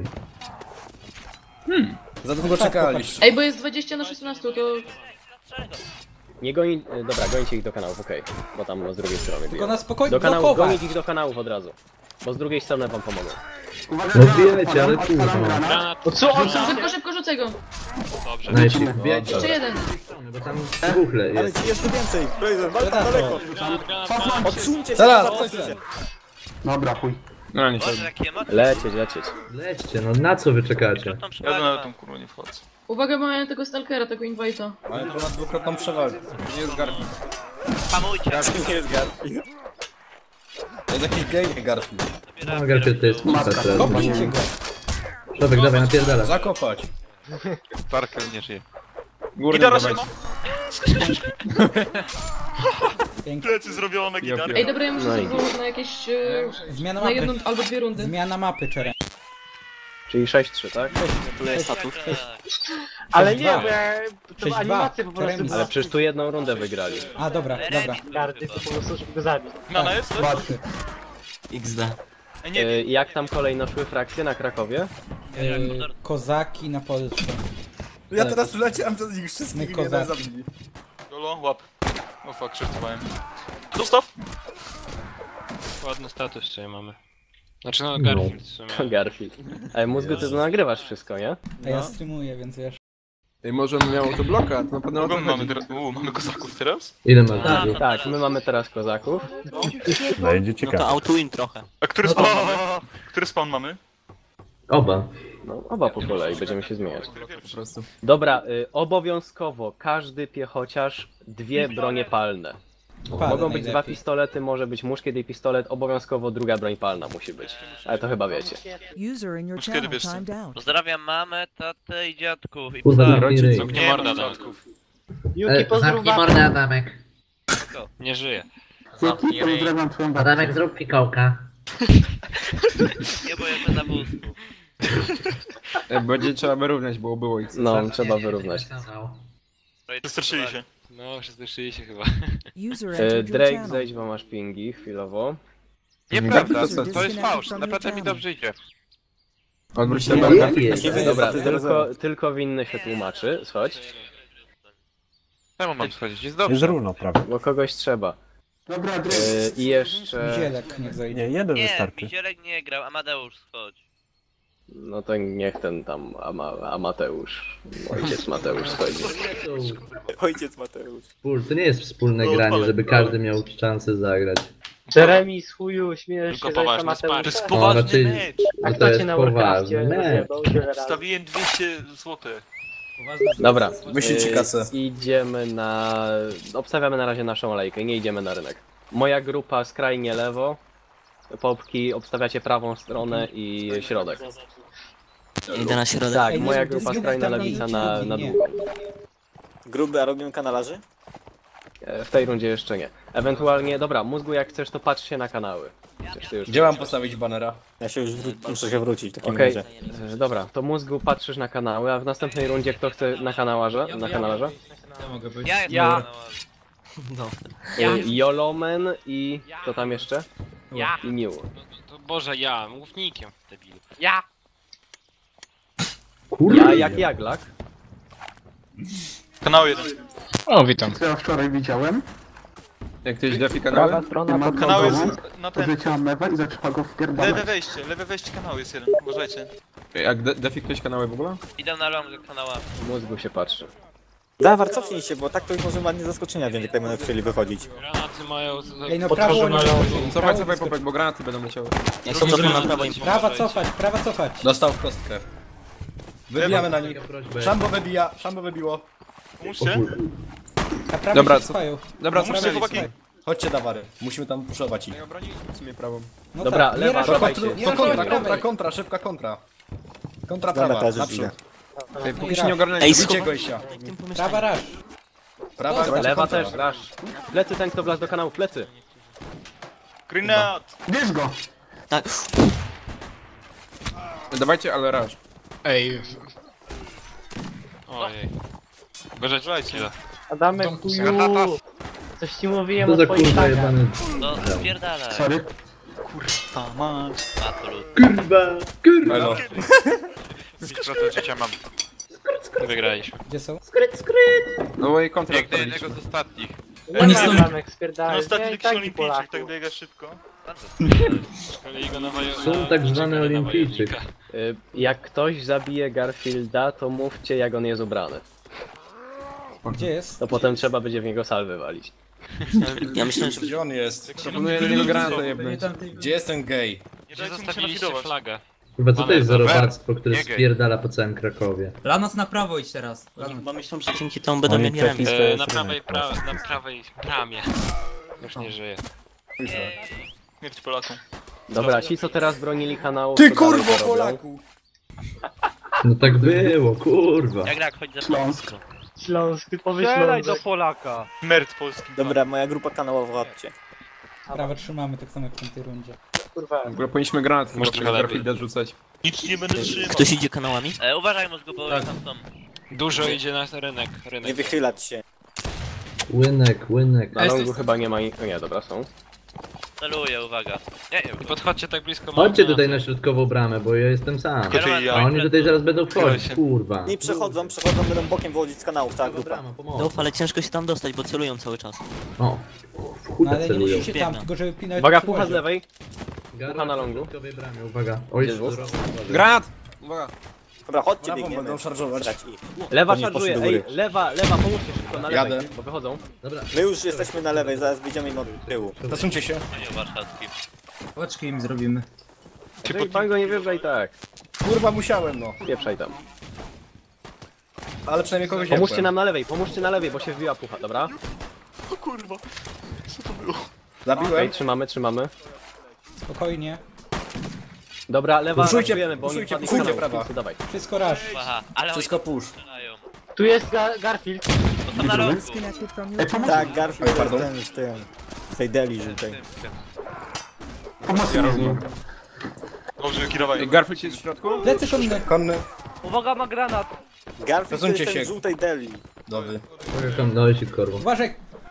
Za długo czekaliście. Ej, bo jest 20 na 16, to... Nie goni, dobra, gonicie ich do kanałów, okej, bo tam z drugiej strony Tylko biją. na spokojnie Do kanałów, blokować. gonić ich do kanałów od razu, bo z drugiej strony wam pomogą. No zbijajcie, ale kurwa. Szybko rzucaj go. Dobrze. Najpierw Jeszcze jeden. bo tam dwóchle Ale jest. ci jeszcze więcej. Fraser, walcz tam daleko. Odsuńcie się, Teraz, odsuńcie się. Dobra, chuj. No nie Boże, jakie ma... Lecieć, lecieć. Lećcie, no na co wy czekacie? Ja na tą kurwa nie wchodzę. Uwaga, bo mają tego stalkera, tego invite'a. Ale to ma dwukrotną przewagę. nie jest Garfield. Hamujcie. Nie jest Garfield. To jest jakiś gej Garfield. No, Garfield to jest pizza teraz. Kopnijcie go. Człowiek, dawaj, napierdala. Zakopać. Parker nie żyje. Górny Gitara dawaj. się ma! Pięknie. Plecy zrobione, gitara. Ej, dobra, ja muszę No sobie i było na jakieś... Zmiana na jedną mapy. albo dwie rundy. Zmiana mapy, czerem. Czyli 6-3, tak? Tu jest statut. Ale nie, Dwa. bo ja... To 6-2. animacje po prostu... Remis. Ale przecież tu jedną rundę wygrali. A, dobra, dobra. Karty, to po prostu żeby go zabić. No, no jest, to jest. XD. Nie wiem. Jak tam kolejno szły frakcje na Krakowie? Kozaki na Polsce. Ja teraz leciałem do nich wszystkich My i mnie kozaki. zabili. Jolo, łap. O fuck, szybcowałem. Dostaw! Ładny status jeszcze mamy. Znaczy no Garfield w sumie. Garfield. Ale mózgu ty to nagrywasz wszystko, nie? A ja streamuję, więc wiesz. Ej, może on miał to bloka, to na pewno o to Kogo mamy chodzi. teraz? mamy kozaków teraz? Ile masz? Tak, my mamy teraz kozaków. Będzie No to ciekawe. auto-win trochę. A który spawn mamy? Który spawn mamy? Oba. No, oba po kolei, będziemy się zmieniać. Po prostu. Dobra, obowiązkowo każdy piechociarz 2 bronie palne. Mogą być 2 pistolety, może być muszkiet i pistolet, obowiązkowo druga broń palna musi być. Ale to chyba wiecie. User in your Już kiedy channel wiesz co? timed out. Pozdrawiam mamę, tatę i dziadków i Kurwa, psa. zamknij ryj. Zamknie morda Adamków. Juki, pozdrów mordę, Adamek. Nie żyje. Dzięki, pozdrawiam twoją babcię. Adamek, zrób fikołka. Nie, bo jestem na wózku. Będzie trzeba wyrównać, bo było ich. No, trzeba wyrównać. Wystraszyli się. No, przestraszyli się chyba. User entered your Drake, channel. zejdź, bo masz pingi chwilowo. Nieprawda, to jest fałsz, Naprawdę mi dobrze idzie. Odwróć się Nie, belkę. nie jest. Dobra, tylko winny się tłumaczy, schodź. Czemu mam schodzić? Jest Jest dobrze. równo prawie. Bo kogoś trzeba. Dobra, Drake. I jeszcze... Zielek niech zajdzie. Nie, jeden Nie, wystarczy. Mizielek nie grał, Amadeusz, schodź. No to niech ten tam Amateusz, ojciec Mateusz schodzi. Ojciec Mateusz. To nie jest wspólne granie, żeby każdy miał szansę zagrać. Remis, chuju, śmiejesz Tylko się, że poważny Mateusz. spar. To jest No, poważny raczej- mecz. No kto to cię jest na poważny Warcraftie mecz. rozjebał tyle razy? Wstawiłem 200 zł. Dobra, Wyślijcie kasę. idziemy na... Obstawiamy na razie naszą alejkę, nie idziemy na rynek. Moja grupa skrajnie lewo, popki obstawiacie prawą stronę i środek. Idę na środek. Tak, Ej, moja nie, grupa zrób skrajna tam na lewica drugi, na nie. długą. Gruby, a robimy kanalarzy? W tej rundzie jeszcze nie. Ewentualnie, dobra, mózgu jak chcesz to patrz się na kanały. Przecież ty już Gdzie mam postawić banera? Ja się już muszę się wrócić w takim Okej, razie. dobra, to mózgu patrzysz na kanały, a w następnej rundzie kto chce na kanalarze? Na kanalarze? Ja jestem Ja. na Jolomen i kto tam jeszcze? Ja. I New. To Boże, ja, mównikiem, debilu. Ja. Ja jak Jaglak. Kanał 1. O, witam. Co ja wczoraj widziałem? Jak ktoś defi kanały? Kanał jest na ten. Podleciała mewa i zaczęła go wpierdalać. Lewe wejście kanału jest jeden. Uważajcie. Jak defi ktoś kanały w ogóle? Idę na long kanała. Mózgu się patrzy. Dawar, cofnij się, bo tak to już może ładnie zaskoczenia wziąć, jak tak będą chcieli wychodzić. Granaty mają... Ej, no prawo nie Cofaj popek, bo granaty będą leciały. Ja się cofnę na prawo i Prawa cofać, prawa cofać. Dostał w kostkę. Wybijamy na nich. Szambo wybiło. Pomóżcie. A prawo Dobra, się cofają. Dobra, Pomóżcie, cofnęli chłopaki. sobie. Chodźcie Dawary, musimy tam puszować ich. Ej, obroniliśmy w sumie prawą. No Dobra, tak, lewa, nie raszować, dawajcie. nie To raszować kontra, prawej. kontra, szybka kontra. Kontra prawa, naprzód. Póki się nie ogarnęli, Ej, bicie schowaj- gościa. Prawa raz. Prawa, Lewa też, rasz. Plecy ten, kto wlazł do kanału, plecy. Grenat! Bierz go! Tak. Dawajcie, ale raz. Ej. Ojej. Uważajcie, chwilę. Adamek, chuju. Coś ci mówiłem To o za twoich kurwa tagach. jebany. No, spierdalaj. Sorry. Kurwa, masz. Kurwa! Elo. 5% życia mam. Wygraliśmy. Gdzie są? No i kontrakt. Biegnę jednego z ostatnich. Oni są... Adamek, No spierdalaj. ostatni Ja i jakiś tak olimpijczyk, tak Polaków. biega szybko. Są tak zwany olimpijczyk. Jak ktoś zabije Garfielda, to mówcie jak on jest ubrany. Gdzie jest? To potem trzeba będzie w niego salwy walić. Ja myślałem, że... Gdzie on jest? Proponuję do niego granatę jebnąć. Gdzie jest ten gej? Gdzie zostawiliście flagę? Chyba co to jest za Wer- robactwo, które nie gej. spierdala po całym Krakowie? Lanos na prawo idź teraz. Bo myślę, że dzięki temu będą mieli remis. Na prawej bramie. Już nie żyje. Śmierć Polakom. Dobra, ci co teraz bronili kanału. Ty to dalej kurwo to robią. Polaku! No tak było, kurwa. Jak chodź za Śląsk. Śląsk, typowy Strzelaj Śląsk. do Polaka. Śmierć polski. Dobra, moja grupa kanałowa, chodźcie. Prawa trzymamy tak samo jak w tamtej rundzie. Kurwa. W ogóle powinniśmy granat Może trochę lepiej. Garfielda rzucać. Nic nie będę trzymał. Ktoś idzie kanałami? Uważaj mózgu, bo tam są. Dużo idzie na rynek. Nie wychylać się. Łynek, łynek. Na longu chyba nie ma nie, dobra, są. Celuję, uwaga. Nie, I podchodźcie tak blisko. Chodźcie tutaj na środkową bramę, bo ja jestem sam. A oni tutaj zaraz będą wchodzić, kurwa. Nie przechodzą, będą bokiem wychodzić z kanałów, cała grupa. No, ale ciężko się tam dostać, bo celują cały czas. O, w No chuta ale nie celują. musicie tam, tylko żeby pinać... Uwaga, przy pucha z wozie. lewej. Garfield Pucha na w longu. środkowej bramie, uwaga. Oj, Gdzie dwóch? Granat! Uwaga. Dobra, chodźcie, Prawą biegniemy. będą szarżować. Lewa Oni szarżuje, poszli do ej, góry. lewa, pomóżcie szybko na lewej, Jadę. bo wychodzą. Dobra. My już jesteśmy na lewej, zaraz wyjdziemy im od tyłu. Zasuńcie się. Nie warszawski. Oczki im zrobimy. Ej, pan go nie wjeżdżaj tak. Kurwa musiałem no. Pieprzaj tam. Ale przynajmniej kogoś Pomóżcie jebłem. nam na lewej, bo się wbiła pucha, dobra? O kurwa. Co to było? Zabiłem. Ej, trzymamy. Spokojnie. Dobra, lewa Puszujcie, atakujemy, bo oni puszujcie, wpadli z puszujcie kanału. prawa. Wszyscy, dawaj. Wszystko raz. Aha, ale Wszystko push. strzelają. Tu jest Garfield. To są na longu. Disconnected from your channel. Tak, Garfield jest pardon. ten, z tym. Z tej deli żółtej. Pomocy rozumiem. Dobrze, kierowaj. Garfield jest w środku? Plecy konny. Konny. Uwaga, ma granat. Garfield to Zasuńcie jest ten się. z żółtej deli. Dobry. Uwaga, tam dojść korwą. Uważaj,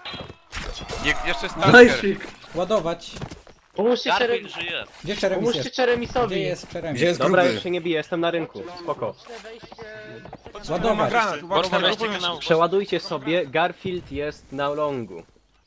Jeszcze Dojsik! ładować. Pomóżcie Garfield żyje. Gdzie Czeremis Pomóżcie jest? Gdzie Czeremisowi. jest Czeremis? Gdzie jest Dobra, gruby? już się nie bije, jestem na rynku. Spoko. Ładować. Granat, Boczna uwaga. weźcie kanał. Przeładujcie sobie, Garfield jest na longu.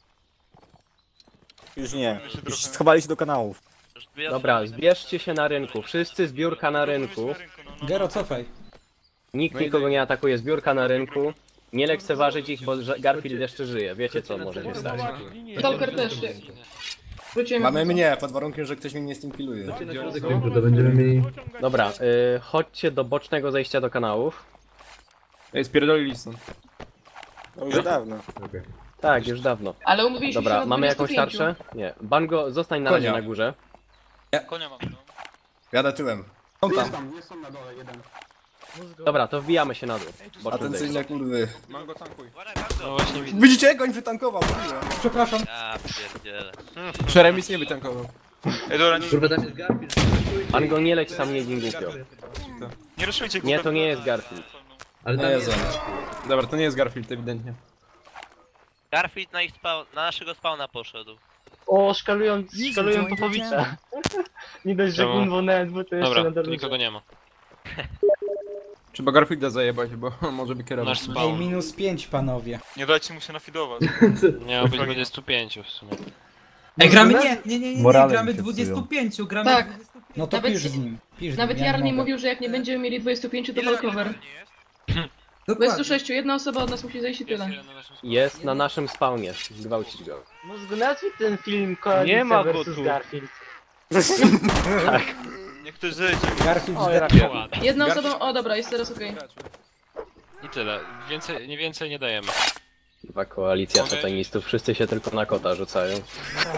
Już nie. Już schowali się do kanałów. Dobra, zbierzcie się na rynku. Wszyscy zbiórka na rynku. Gero, cofaj. Nikt nikogo nie atakuje, zbiórka na rynku. Nie lekceważyć ich, bo Garfield jeszcze żyje. Wiecie co może się stać. Stalker też. Wróciłem. Mamy mnie, pod warunkiem, że ktoś mnie nie stimpiluje. To będziemy mieli... Dobra, chodźcie do bocznego zejścia do kanałów. Ej, spierdolili stąd. No już dawno. Tak, już dawno. Ale umówiliśmy się Dobra, na mamy jakąś 25. tarczę? Nie. Bango, zostań na razie Konia. na górze. Konia mam. Jadę tyłem. Są tam. Jest na dole jeden. Dobra, to wbijamy się na dół. Boczny Atencyjne zejście. kurwy. Mango tankuj. No właśnie widzę. Widzicie? Goń wytankował. mówiłem. Przepraszam. Ja pierdzielę. Szeremis nie wytankował. Ej, dobra, nie, Kurwa, tam jest Garfield. Bango, nie leć sam, nie gin głupio. nie ruszujcie Nie, to nie jest Garfield. Ale Nie tam jest jest... on. Dobra, to nie jest Garfield ewidentnie. Garfield na naszego spawna poszedł. O, szkalują Popowicza. Nie dość, że Czemu? Gunwo na NW, to jeszcze na Dobra, Deluge. nikogo nie ma. Trzeba Garfielda zajebać, bo on może by kierować. Nasz Ej, spawn. -5 panowie. nie dajcie mu się nafidować. Miało być 25 w sumie. Ej, gramy nie, Morale gramy mi się 25, gramy Tak. 25. No to Nawet- pisz z nim. Pisz z Nawet nim, ja Jarni nie mogę. mówił, że jak nie będziemy mieli 25 to walkover. 26, jedna osoba od nas musi zejść i tyle. Jest na naszym spawnie. Gwałcić go. Mózgu, nazwij ten film Koalicja Nie ma go versus tu. Garfield. Tak. Niech ktoś zejdzie. Garfield O, z ja Jedna osoba, o dobra, jest teraz okej. I tyle. Więcej nie dajemy. Chyba koalicja satanistów, wszyscy się tylko na kota rzucają.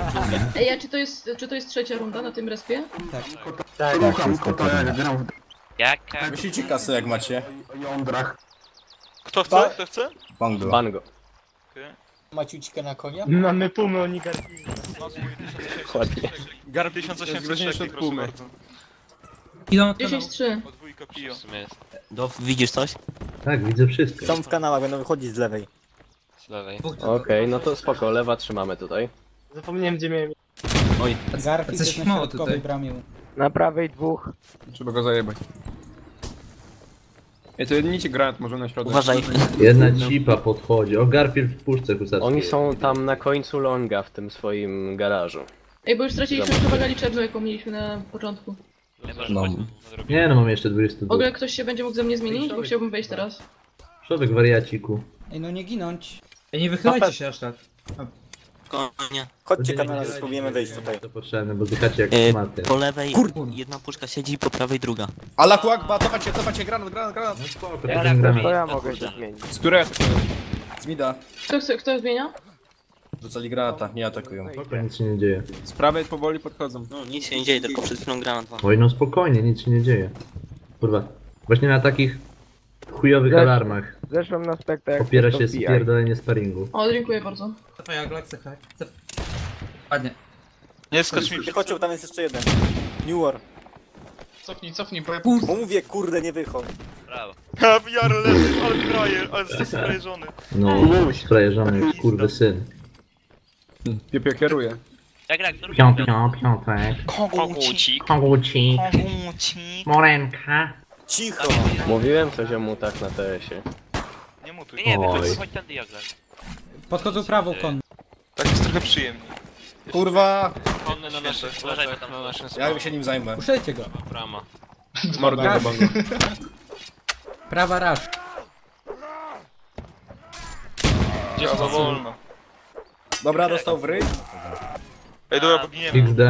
Ej, a czy to jest trzecia runda na tym respie? Tak. Tak. Rucham kota jak gram w Jaka? Wyślijcie kasę jak macie. Jądrach. Kto chce? Kto chce? Bango. Bango. Maciućkę na konia? Mamy pumy, oni garbi. Ładnie. Garb Jest 1800 groźniejszy szekli, od proszę pumy. bardzo. Idą 10-3. Podwójka pio. Widzisz coś? Tak, widzę wszystko. Są w kanałach, będą wychodzić z lewej. Z lewej. Okej, no to spoko, lewa trzymamy tutaj. Zapomniałem gdzie miałem. Oj, Garfield Coś jest na mało środkowej tutaj. bramie. Na prawej dwóch. Trzeba go zajebać. Ej, to jednicie granat może na środek. Uważaj. Jedna cipa podchodzi. O, Garfield w puszce husarskiej. oni są tam na końcu longa w tym swoim garażu. Ej, bo już straciliśmy przewagę liczebną, jaką mieliśmy na początku. No. Nie no, mam jeszcze 22. W ogóle ktoś się będzie mógł ze mnie zmienić, bo chciałbym wejść teraz. Człowiek wariaciku. Ej, no nie ginąć. Ej, nie wychylajcie się aż tak. Konie. Chodźcie kanał, że spróbujemy wejść tutaj. To potrzebne, bo zdychacie jak maty. Po lewej jedna puszka siedzi, po prawej druga. Allahu Akbar, cofacie, granat. To ja mogę się zmienić. Z której? Z mida. Kto zmienia? Rzucali granata, nie atakują. Nic się nie dzieje. Z prawej powoli podchodzą. No nic się nie dzieje, tylko przed chwilą granat wam. Oj, no spokojnie, nic się nie dzieje. Kurwa. Właśnie na takich chujowych alarmach Zeszłem na spektakl. opiera się spierdolenie sparingu. O, dziękuję bardzo. Twoja glaksa, ładnie. Nie skocz mi. Wychodźcie, bo tam jest jeszcze jeden. New War. Cofnij, bo ja Bo mówię, kurde, nie wychodź. Brawo. Ha, VR leży, ale frajer, ale jesteś frajerzony. No, frajerzony kurwy syn. Piopio kieruje. Jak, Piątek. Kogucik. Kogucik. Morenka. Cicho. Mówiłem coś o mutach na TS-ie. Nie mutuj. Nie, Oj. wychodź tędy Jaglak. Podchodzą prawą konną. Tak jest trochę przyjemnie. Kurwa! Konny na naszych plecach, na naszym Ja się nim zajmę. Uszejcie go. Brama. Mordę do bango. Prawa rasz. Gdzie za wolno. Dobra, dostał w ryj. Ej, dobra, poginiemy. XD.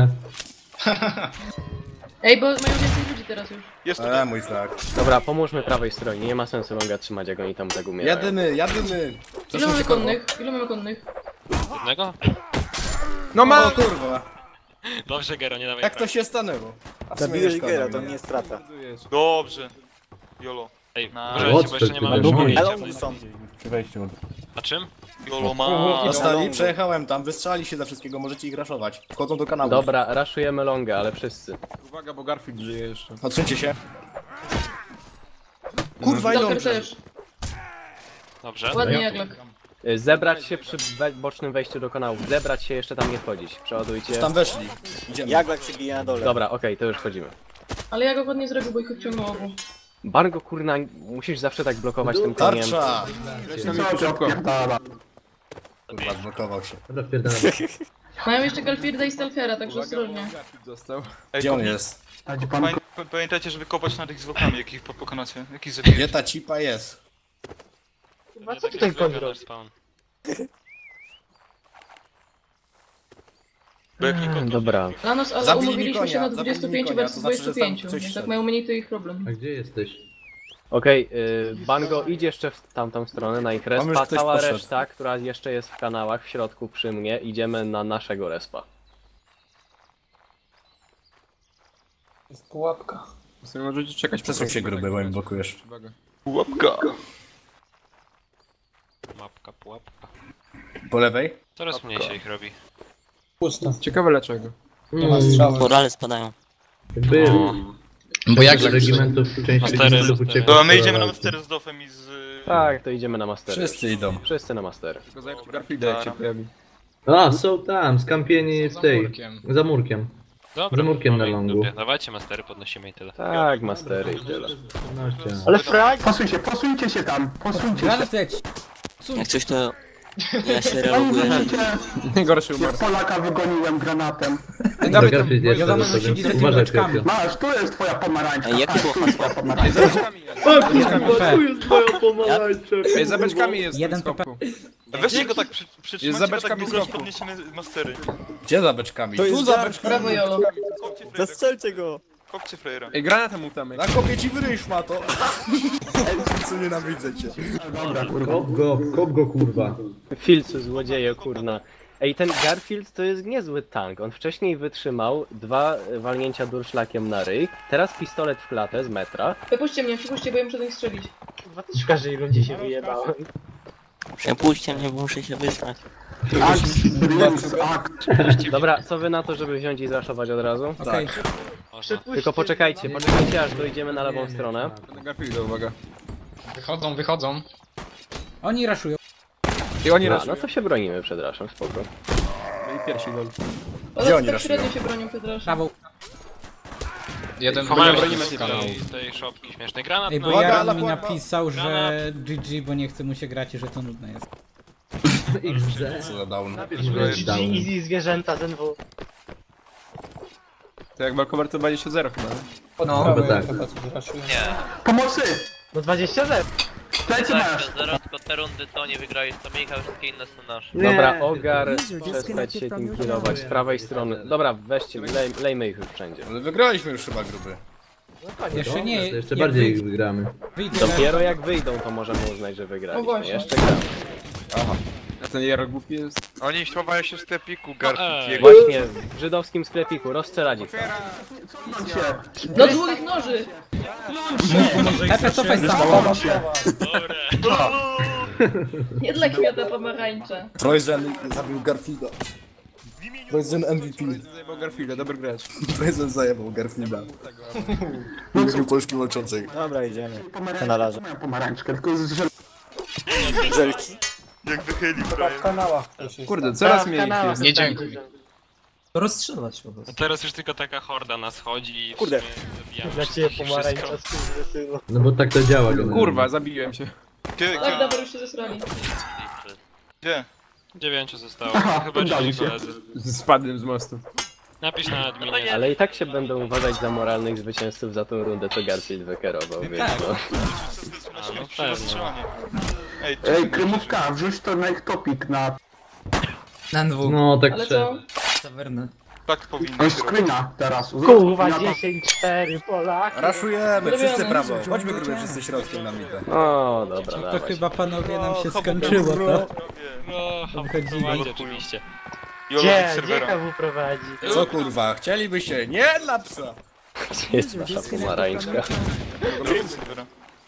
Ej, bo mają więcej ludzi teraz już. Jest tutaj. Mój flag. Dobra, pomóżmy prawej stronie, nie ma sensu longa trzymać, jak oni tam tak umierają. Jadymy. Ile mamy konnych? Ile mamy konnych? Jednego? No ma! kurwa. Dobrze, Gero, nie dawaj Jak to się stanęło? A w sumie Zabiłeś nie szkoda Gera, mi. to nie jest strata. Dobrze. Jolo. Ej, Na- uważajcie, bo jeszcze nie mamy pojęcia. Elon są. Przy wejściu. A czym? Jolo ma. Dostali, przejechałem tam, wystrzelali się za wszystkiego, możecie ich raszować. Wchodzą do kanału. Dobra, raszujemy longa, ale wszyscy. Uwaga, bo Garfield żyje jeszcze. Odsuńcie się. Kurwa, ile on Stalker przeżył? też. Dobrze. Ładnie Jaglak. Zebrać się przy bocznym wejściu do kanału. Zebrać się, jeszcze tam nie wchodzić. Przeładujcie. Już tam weszli. Idziemy. Jaglak się bije na dole. Dobra, okej, to już wchodzimy. Ale ja go ładnie zrobił, bo ich odciągnął obu. Bargo, kurna, musisz zawsze tak blokować tym koniem. Tarcza! Szybko. Kurwa, blokował się. Dobra, wpierdala. Mają jeszcze Galfirda i Stalkera, także ostrożnie. Został. Gdzie on jest? Pamiętajcie, żeby kopać na tych zwłokami, jakich pokonacie. Jakich zabijecie. Gdzie ta cipa jest? Chyba co tutaj koń robi? Dobra. Lanos, ale Zabili umówiliśmy się konia, na zabili 25 konia, versus to znaczy, że tam 25. coś Jak szedł. mają mniej, to ich problem. A gdzie jesteś? Okej, Bango, idź jeszcze w tamtą stronę na ich Mam już respa. ktoś Cała poszedł. reszta, która jeszcze jest w kanałach w środku przy mnie, idziemy na naszego respa. Jest pułapka. W sumie możecie czekać. Przesuń się gruby, bo mi blokujesz. Uwaga. Pułapka. Mapka, pułapka. Po lewej? Coraz mniej się ich robi. Pusto. Ciekawe dlaczego. Nie ma strzału. Morale spadają. Był. Bo jak regimentów, część Mastery, regimentów mastery. uciekło. Dobra, my idziemy na mastery z Dofem i z... Tak, to idziemy na mastery. Wszyscy idą. Wszyscy na mastery. Tylko zajeb Garfielda jak się pojawi. A, są tam, skampieni w tej. Za murkiem. Dobra, Za murkiem na mamy ich w longu. dupie. Dawajcie mastery, podnosimy i tyle. Tak, mastery i tyle. Ale frag! Posuńcie się tam, posuńcie się. Granat leci. Jak coś to... Ja się reloguję. Najgorszy umarł. Polaka wygoniłem granatem. Dawaj tam, Garfield jest Wiadomo, teraz że siedzi za sobie. tymi Uważaj, beczkami. Piotr. Masz, tu jest twoja pomarańcza. Ej, jakie było hasło? Ej, za beczkami jest. jest moja pomarańcza. Ej, za beczkami jest. Jeden w skoku. Weźcie go tak, Jest przytrzymajcie za go tak beczkami długo, aż skoku. podniesiemy mastery. Gdzie za beczkami? To Tu jest za żart. beczkami. Brawo, Jolo. Kopcie frejera. Zastrzelcie go. Kopcie frejera. Ej, granatem mu tam. Nakopię ci w ryj, szmato. Co nienawidzę cię. Kop go kurwa. Filcu, złodzieje, kurna. Ej, ten Garfield to jest niezły tank. On wcześniej wytrzymał 2 walnięcia durszlakiem na ryj, teraz pistolet w klatę z metra. Przepuśćcie mnie, bo ja muszę do nich strzelić. W każdej rundzie się wyjebałem. Przepuśćcie mnie, bo muszę się wysrać. Dobra, co wy na to, żeby wziąć i zraszować od razu? Okej. Tylko poczekajcie, aż dojdziemy na lewą stronę. Uwaga. Wychodzą. Oni raszują. I oni No to się bronimy przed raszem, spoko. byli pierwsi, lol. Ale oni tak średnio się bronią przed raszem. Prawą. Jeden bronimy tej szopki śmiesznej. Granat Ej, na... bo Jaron mi napisał, że GG, bo nie chce mu się grać i że to nudne jest. Co za down. Easy zwierzęta z NW. To jak Balkover to 20-0 chyba, nie? No, Chyba tak. Nie. Pomocy! No 20 0. Dajcie masz! Tylko te rundy to nie wygrałeś, to Michał, wszystkie inne są nasze. Dobra, Ogar, przestać się tym kierować z prawej strony. Dobra, weźcie, lejmy ich już wszędzie. Ale wygraliśmy już chyba gruby. jeszcze nie. To jeszcze jak bardziej ich wygramy. wyjdzie Dopiero jak wyjdą, to możemy uznać, że wygraliśmy. właśnie. Jeszcze gramy. Aha. A ten Jaro głupi jest? Oni chowają się w sklepiku, Garfield. Właśnie, w żydowskim sklepiku, rozstrzelać ich. Do długich noży! Epe, cofaj sam. Nie dla kwiata pomarańcza. Troyzen zabił Garfielda. Troyzen MVP. Zajebał Garfielda, dobry gracz. Troyzen zajebał Garfielda. Mówił polski walczącej. Dobra, idziemy. Na razie. Pomarańczkę, tylko z Żelki. Jak wychyli W kanałach. Kurde, coraz mniej ich jest. Nie dziękuję. Rozstrzelać po prostu. Teraz już tylko taka horda nas chodzi i Kurde. Dla ciebie pomarańcza, No bo tak to działa generalnie. Kurwa, zabiłem się. Tak, dobra, już się zesrali. Gdzie? 9 zostało. Aha, Chyba poddali 3 się. koledzy. Spadłem z mostu. Napisz na adminie. Ale i tak się będą uważać za moralnych zwycięzców za tą rundę, co Garfield wykierował, więc no. No pewnie. Ej, kremówka, wrzuć to na ich topik na... Na NW. No tak Ale trzeba. co? Tavernę. Tak powinno To być. jest screena teraz. Kurwa, Na to- 10-4 Polaki. Raszujemy, wszyscy prawo. Chodźmy gruby wszyscy środkiem na mitę. O, dobra, To dawaj. chyba panowie nam się skończyło to. No, Wychodzimy. prowadzi oczywiście. Gdzie kawu prowadzi? Co kurwa, chcielibyście? Nie dla psa! Gdzie jest nasza pomarańczka? Serwera.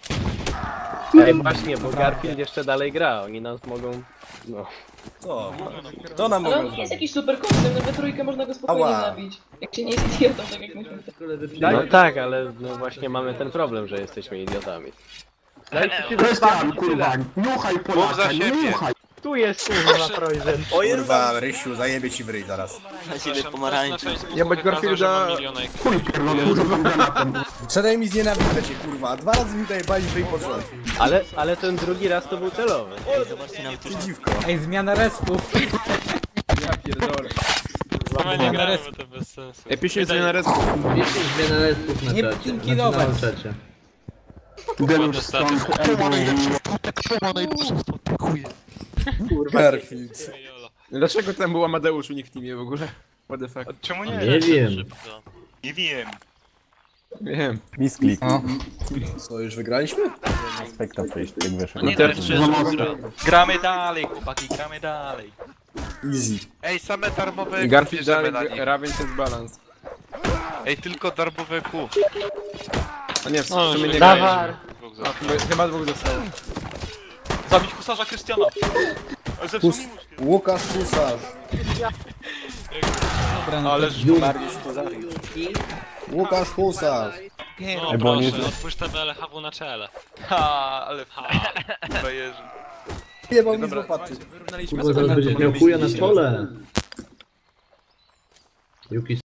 Ej, właśnie, bo Garfield jeszcze dalej gra, oni nas mogą... No. Co? To nam Ale mogą on nie jest zrobić. jakiś super koksem, nawet trójkę można go spokojnie Ała. nabić. Jak się nie jest idiotą, tak jak myśmy. No tak, ale no właśnie mamy ten problem, że jesteśmy idiotami. Krystian, kurwa, niuchaj Polaka, niuchaj! Tu jest kurwa Troyzen. Kurwa, Rysiu, zajebie ci w ryj zaraz. Na ciebie pomarańczy. Jebać Garfielda. Chuj pierdolę, używam granatem. Przynajmniej znienawidzę cię, kurwa. 2 razy mi tutaj bali w ryj pod rząd. Ale ten drugi raz to był celowy. Zobaczcie nam Ty dziwko. Ej, zmiana respów. Ja pierdolę. Chyba nie gramy, bo to bez sensu. Ej, piszcie zmianę respu. Piszcie zmianę respów na Nie czacie. pinkilować. Na czacie. Deluge status. Garfield. Dlaczego tam był Amadeusz u nich w teamie w ogóle? What the fuck? Czemu nie? Nie wiem. Nie wiem. Wiem. Misklik. Co, już wygraliśmy? Spekta przejść, jak wyszedł. Nie, to jeszcze gramy dalej, chłopaki, gramy dalej. Easy. Ej, same darmowe Garfield bierzemy dalej, na nich. Raven jest balans. Ej, tylko darmowe Q. A nie, w No, sumie nie Dawar! Chyba 2 zostało. Zabić husarza Krystiana! Zepsuł mi muszkę. Łukasz Husarz. Dobra, no Ale Łukasz Husarz. No proszę, otwórz tabelę HW na czele. Ha, ale frajerzy. Jebał mi z łopaty. Kurwa, zaraz będziesz miał chuja na czole. Yuki